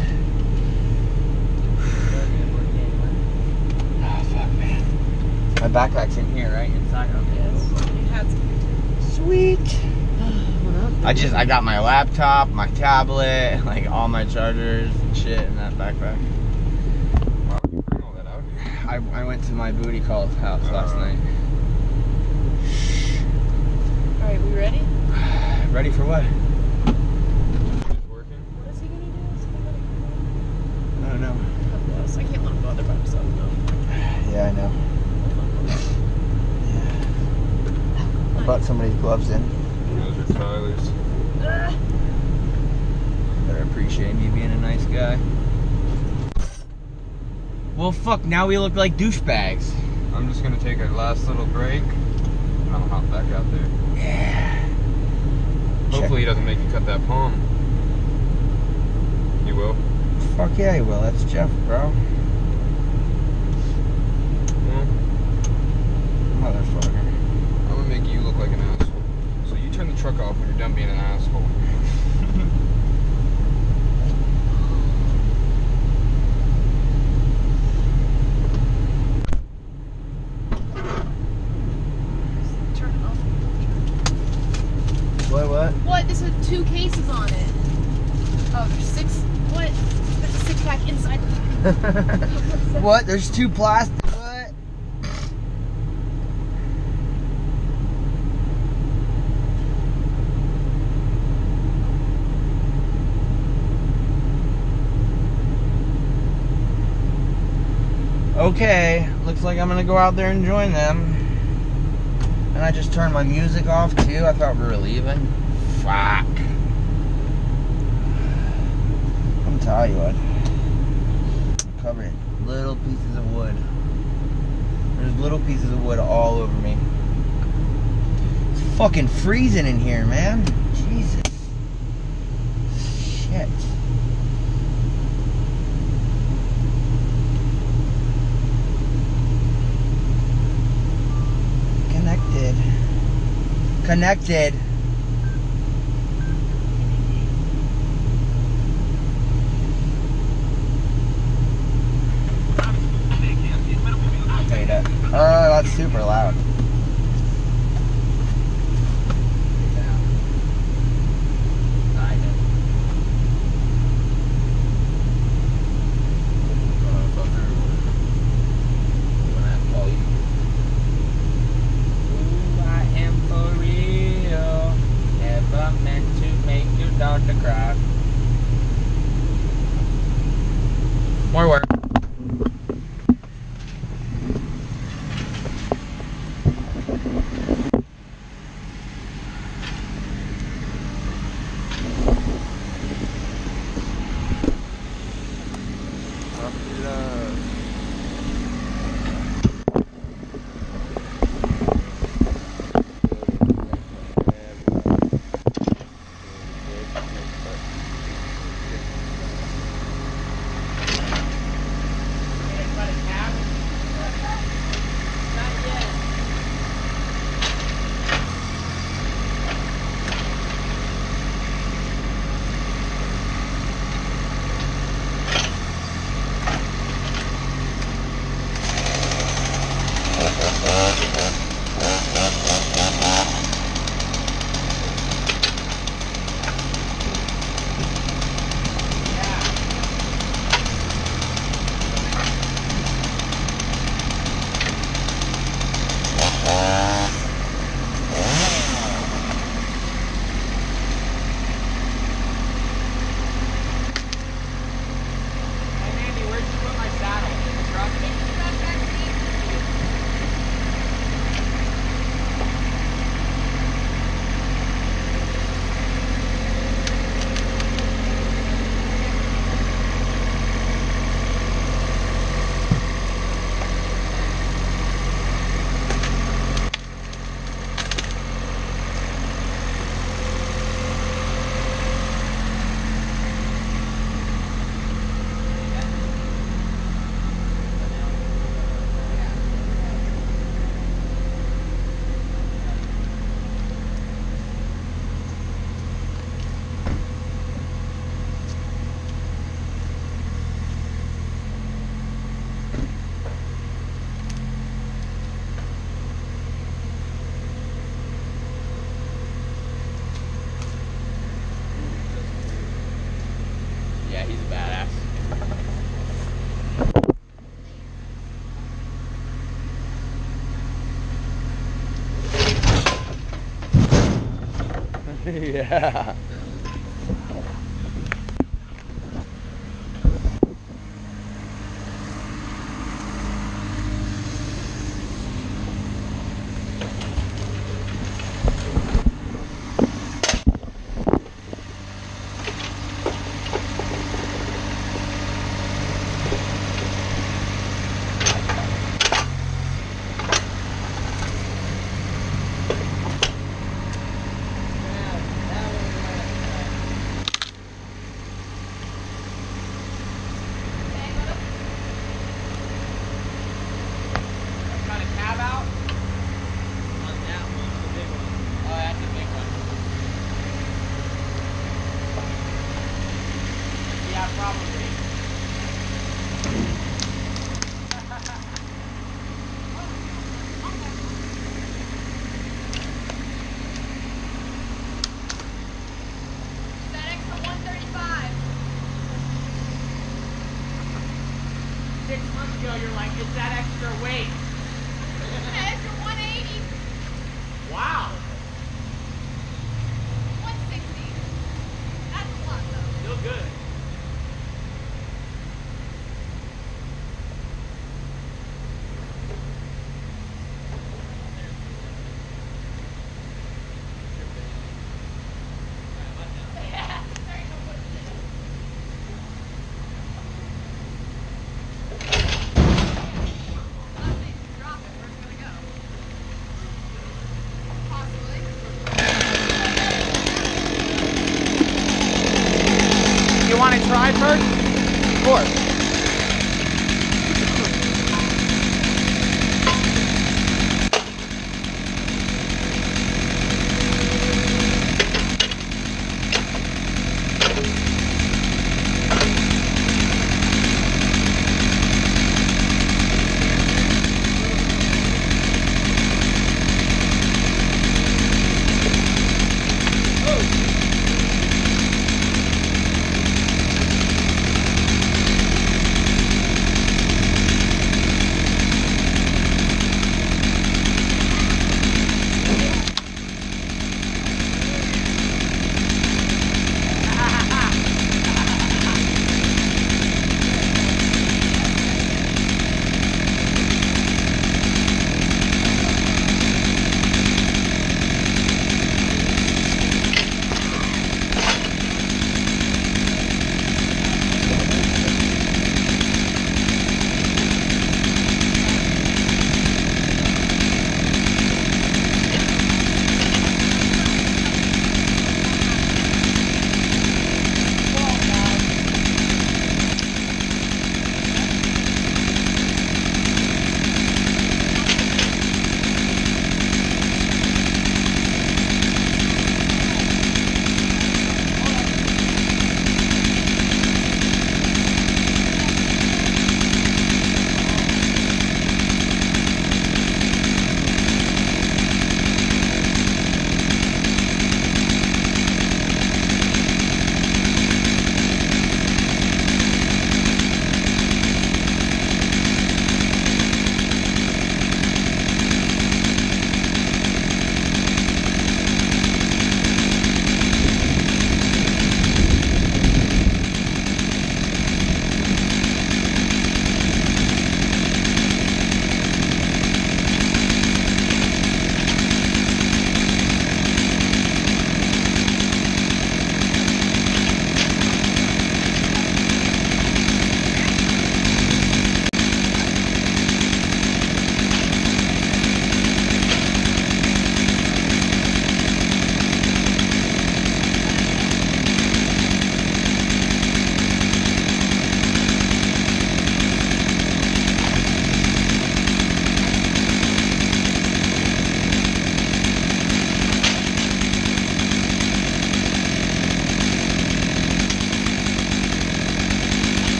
Oh, fuck, man. My backpack's in here, right? Inside? Okay. Yes. You had some. Sweet. I just, I got my laptop, my tablet, like all my chargers and shit in that backpack. Why would you bring all that out here? I, I went to my booty call house last Uh. night. Alright, we ready? Ready for what? It's working. What is he going to do? Is he gonna I don't know. come close? I can't let him go there by himself, though. Yeah, I know. Yeah. I brought somebody's gloves in. Those are Tyler's. Better appreciate me being a nice guy. Well, fuck, now we look like douchebags. I'm just gonna take a last little break, and I'll hop back out there. Yeah. Hopefully he doesn't make you cut that palm. You will? Fuck yeah, he will. That's Jeff, bro. Well, Motherfucker. I'm gonna make you look like an asshole. So you turn the truck off when you're done being an asshole. Turn it off. What, what? What? This has two cases on it. Oh, there's six. What? There's a six pack inside. What? There's two plastic. What? Okay, looks like I'm gonna go out there and join them. And I just turned my music off too. I thought we were leaving. Fuck. I'm tell you what. I'm covered in little pieces of wood. There's little pieces of wood all over me. It's fucking freezing in here, man. Jesus. Shit. Connected. Connected. I'll tell you that. Oh, that's super loud. More work. Yeah. Six months ago, you're like, it's that extra weight. Extra one eighty. Wow. one sixty. That's a lot though. Still good. You want to try first? Of course.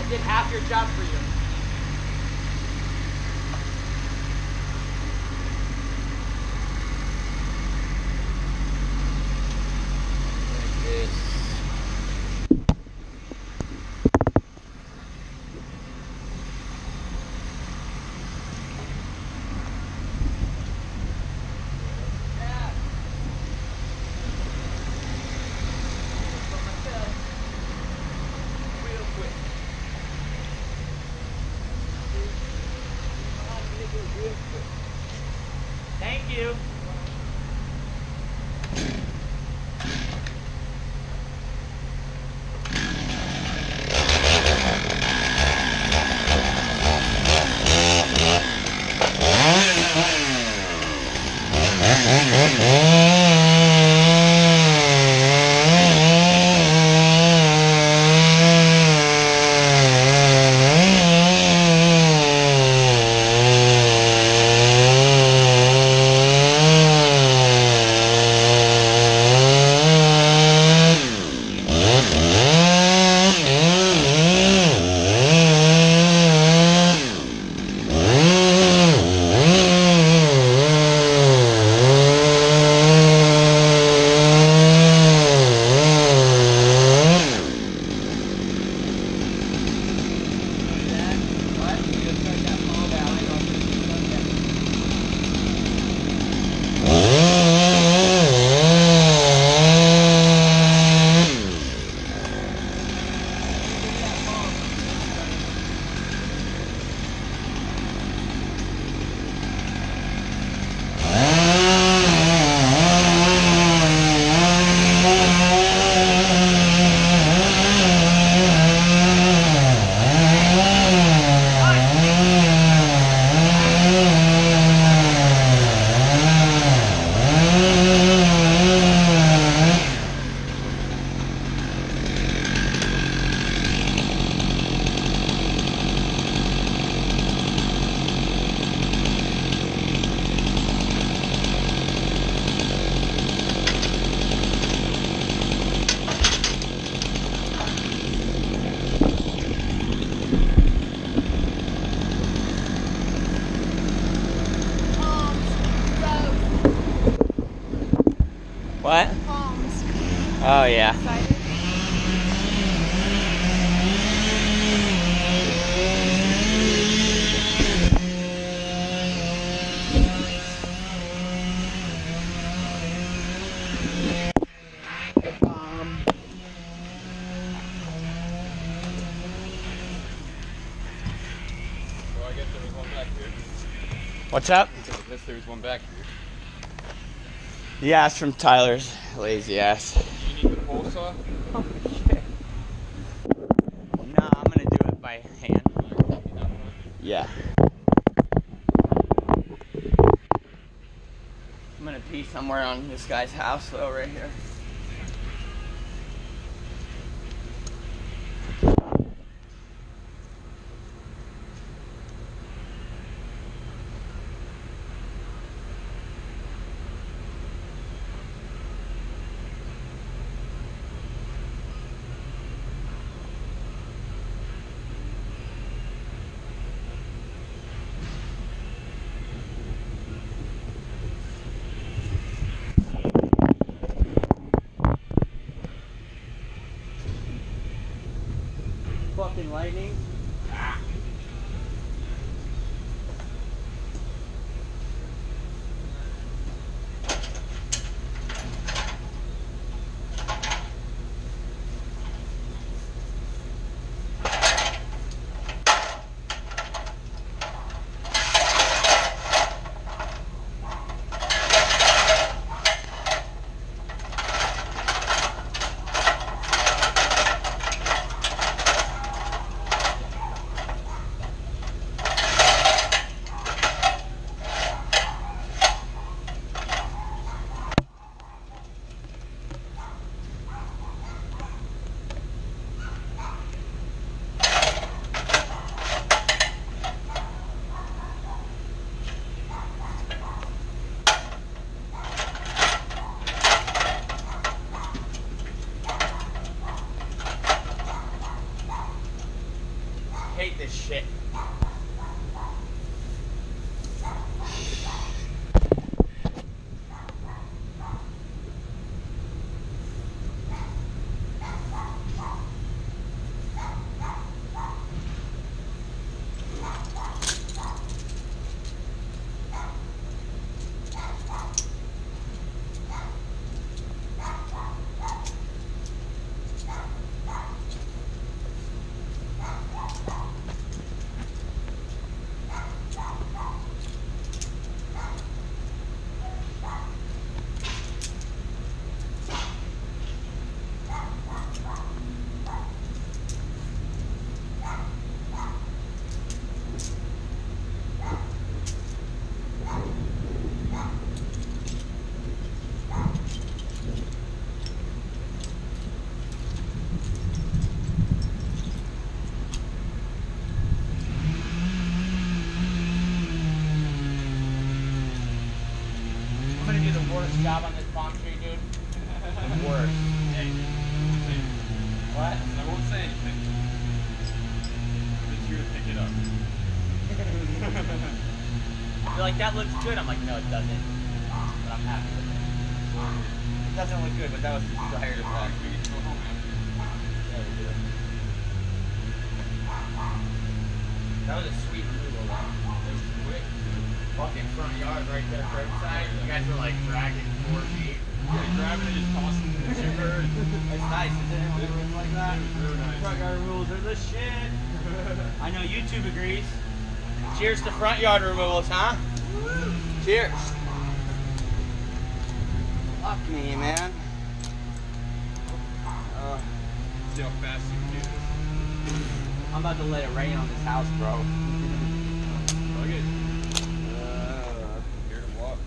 did half your job for you. Thank you. What? Palms. Oh yeah. Excited? Well, I guess there was one back here. What's up? I guess there was one back here. Yeah, it's from Tyler's lazy ass. Do you need the pole saw? Oh shit. No, I'm gonna do it by hand. Yeah. I'm gonna pee somewhere on this guy's house though, right here. Fucking lightning. Ah. hate this shit. I'm gonna do the worst job on this palm tree, dude. The worst. Hey, What? I won't say anything. I'm just here to pick it up. They're like, that looks good. I'm like, no, it doesn't. But I'm happy with it. It doesn't look good, but that was the desired effect. We can go home after. Yeah, we do. That was a sweet removal, though. It was quick. Fucking front yard right there, curbside. You guys were like dragging four feet. Yeah, grabbing it, just tossing it in the chipper. It's nice, isn't it? When it was like that. It was real nice. Front yard removals are the shit. I know YouTube agrees. Cheers to front yard removals, huh? Cheers. Fuck me, man. Uh, See how fast you can do this. I'm about to let it rain on this house, bro. Plug it. Uh, Here to watch.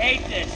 hate this.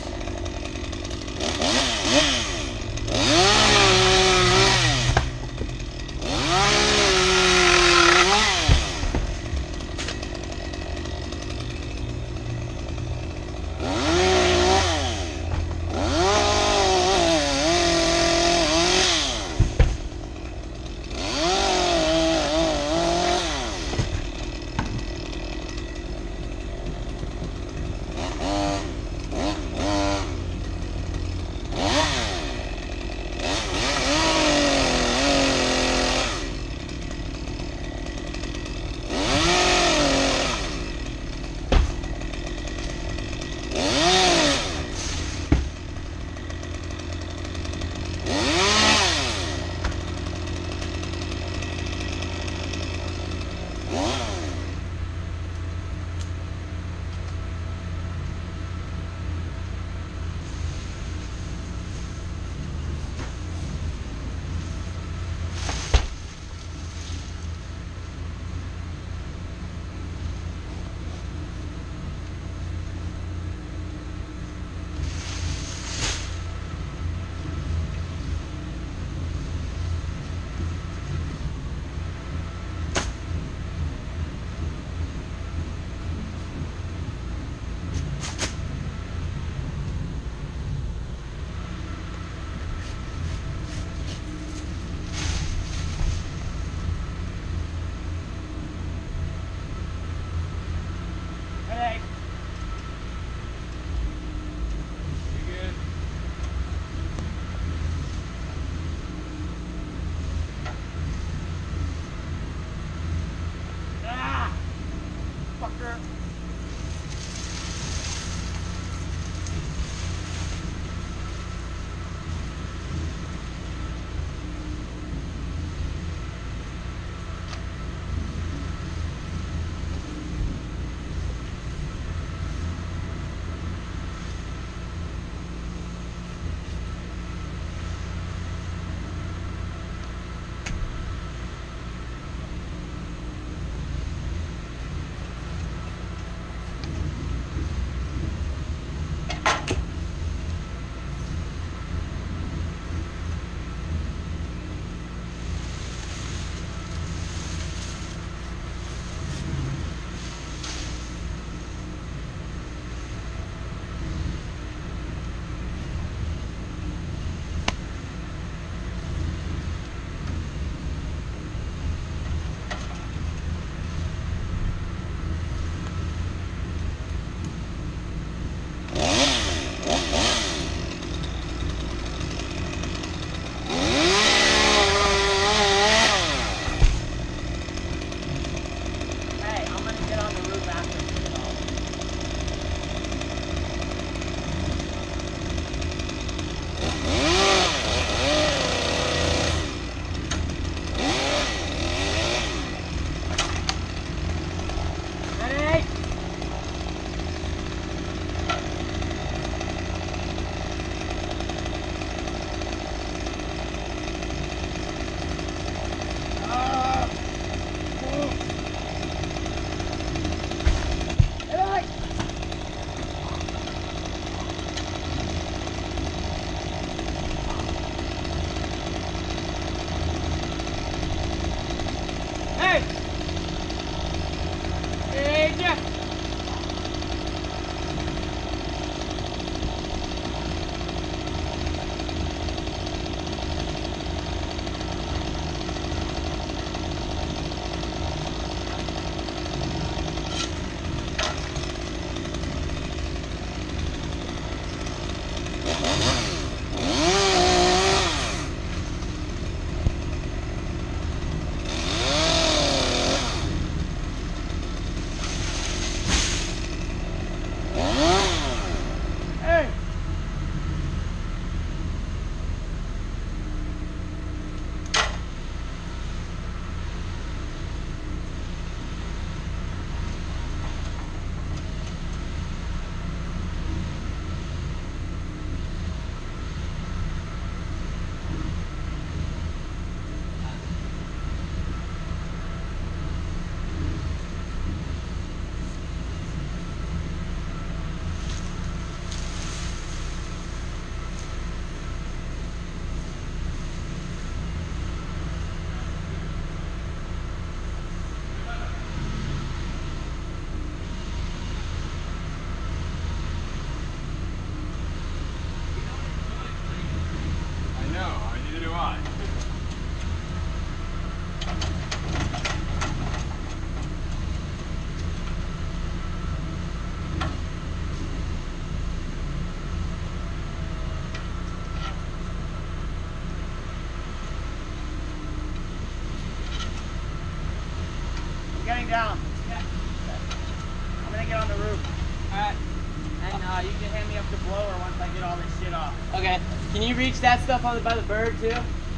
get on the roof. Alright. And uh, you can hand me up the blower once I get all this shit off. Okay. Can you reach that stuff on the, by the bird too?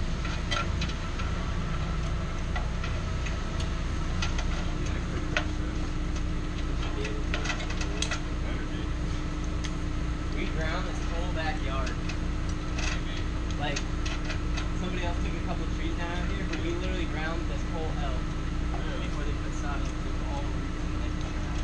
We ground this whole backyard. Like, somebody else took a couple trees down out here, but we literally ground this whole L before they put sod in. So all the roots and like come around.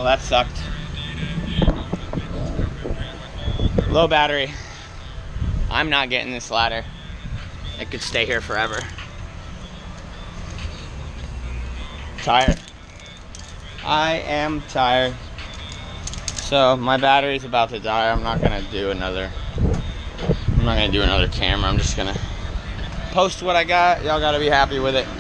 that sucked. Low battery. I'm not getting this ladder. It could stay here forever. Tired. I am tired. So my battery's about to die. I'm not gonna do another. I'm not gonna do another camera. I'm just gonna post what I got. Y'all gotta be happy with it.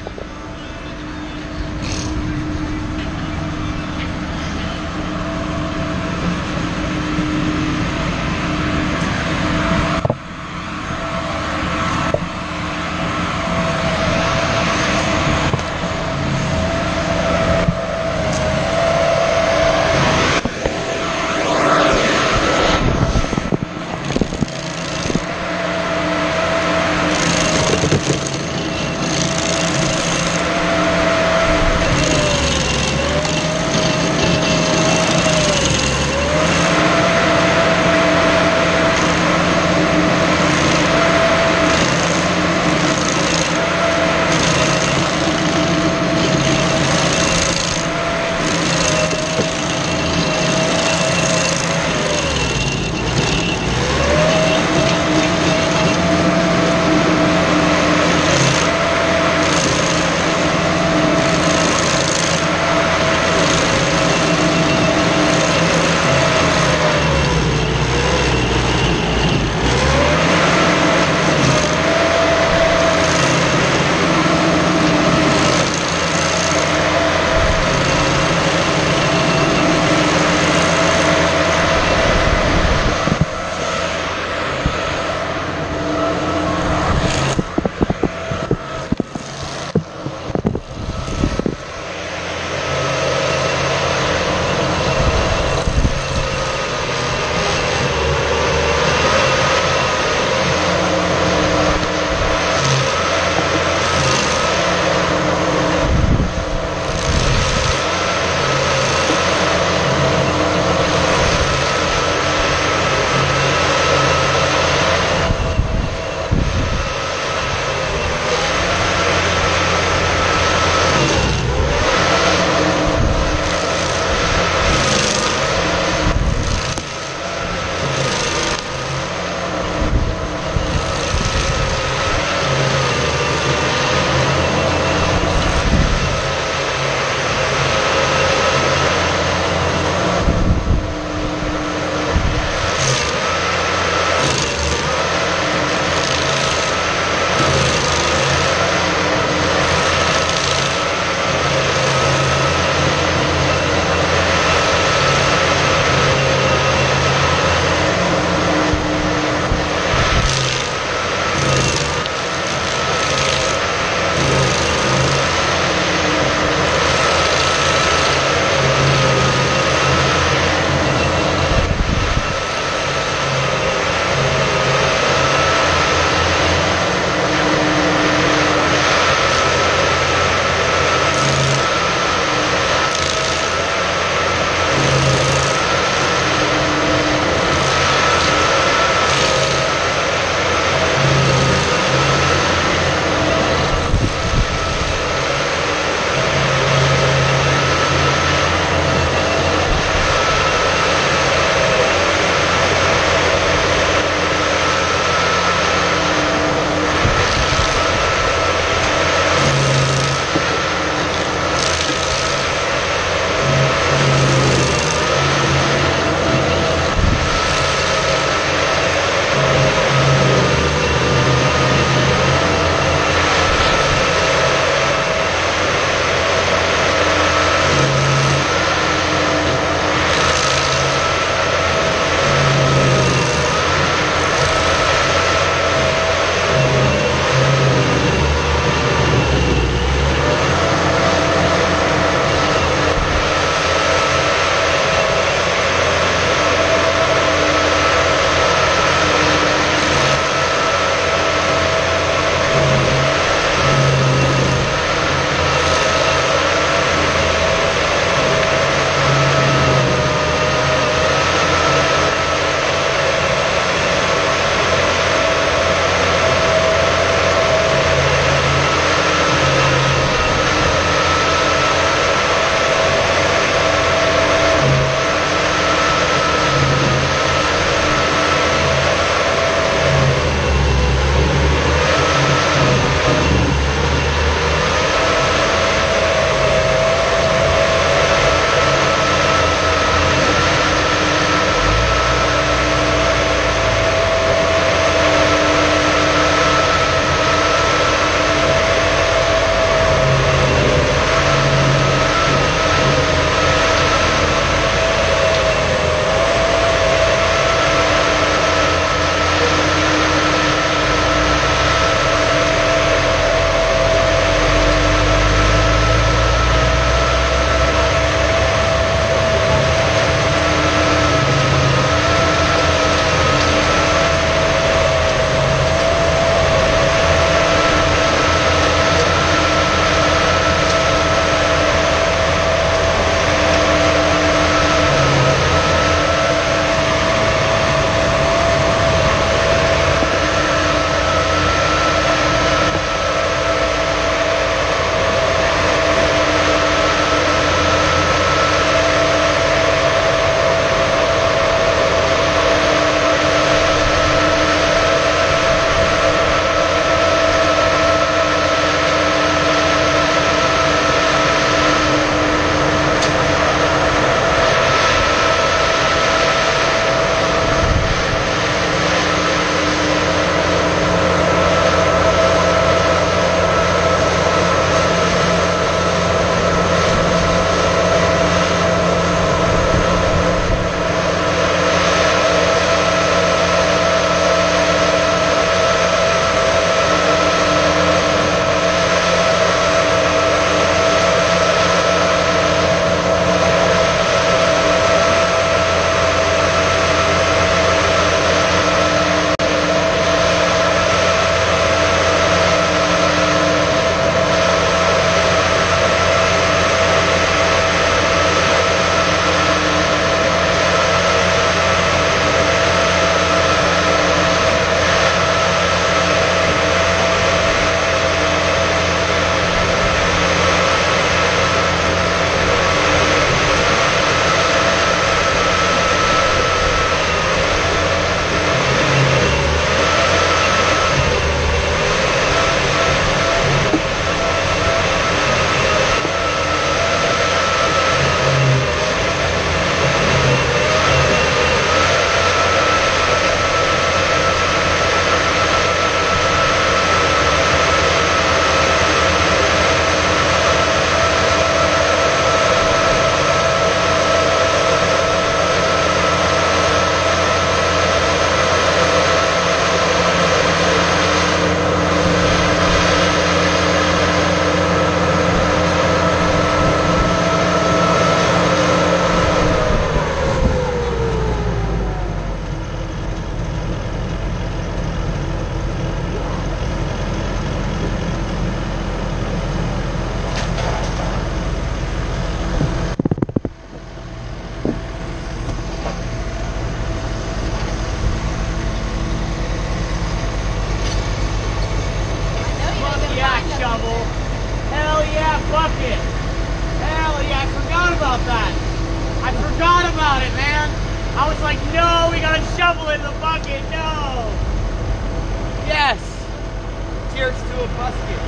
shovel in the bucket, no! Yes! Cheers to a busket.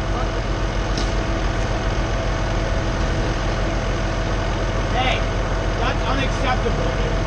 Hey, that's unacceptable, dude.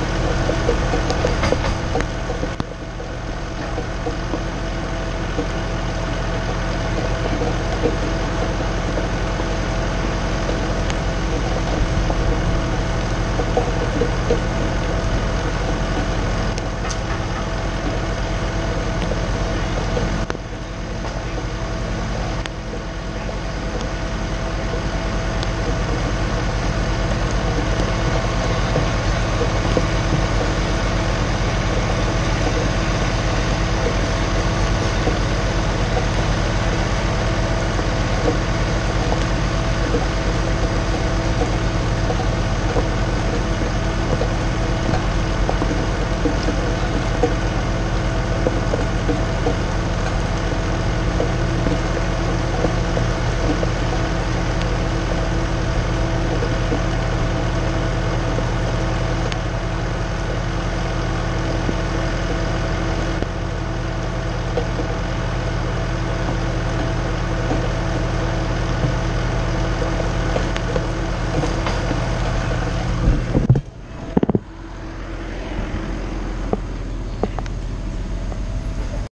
Thank you.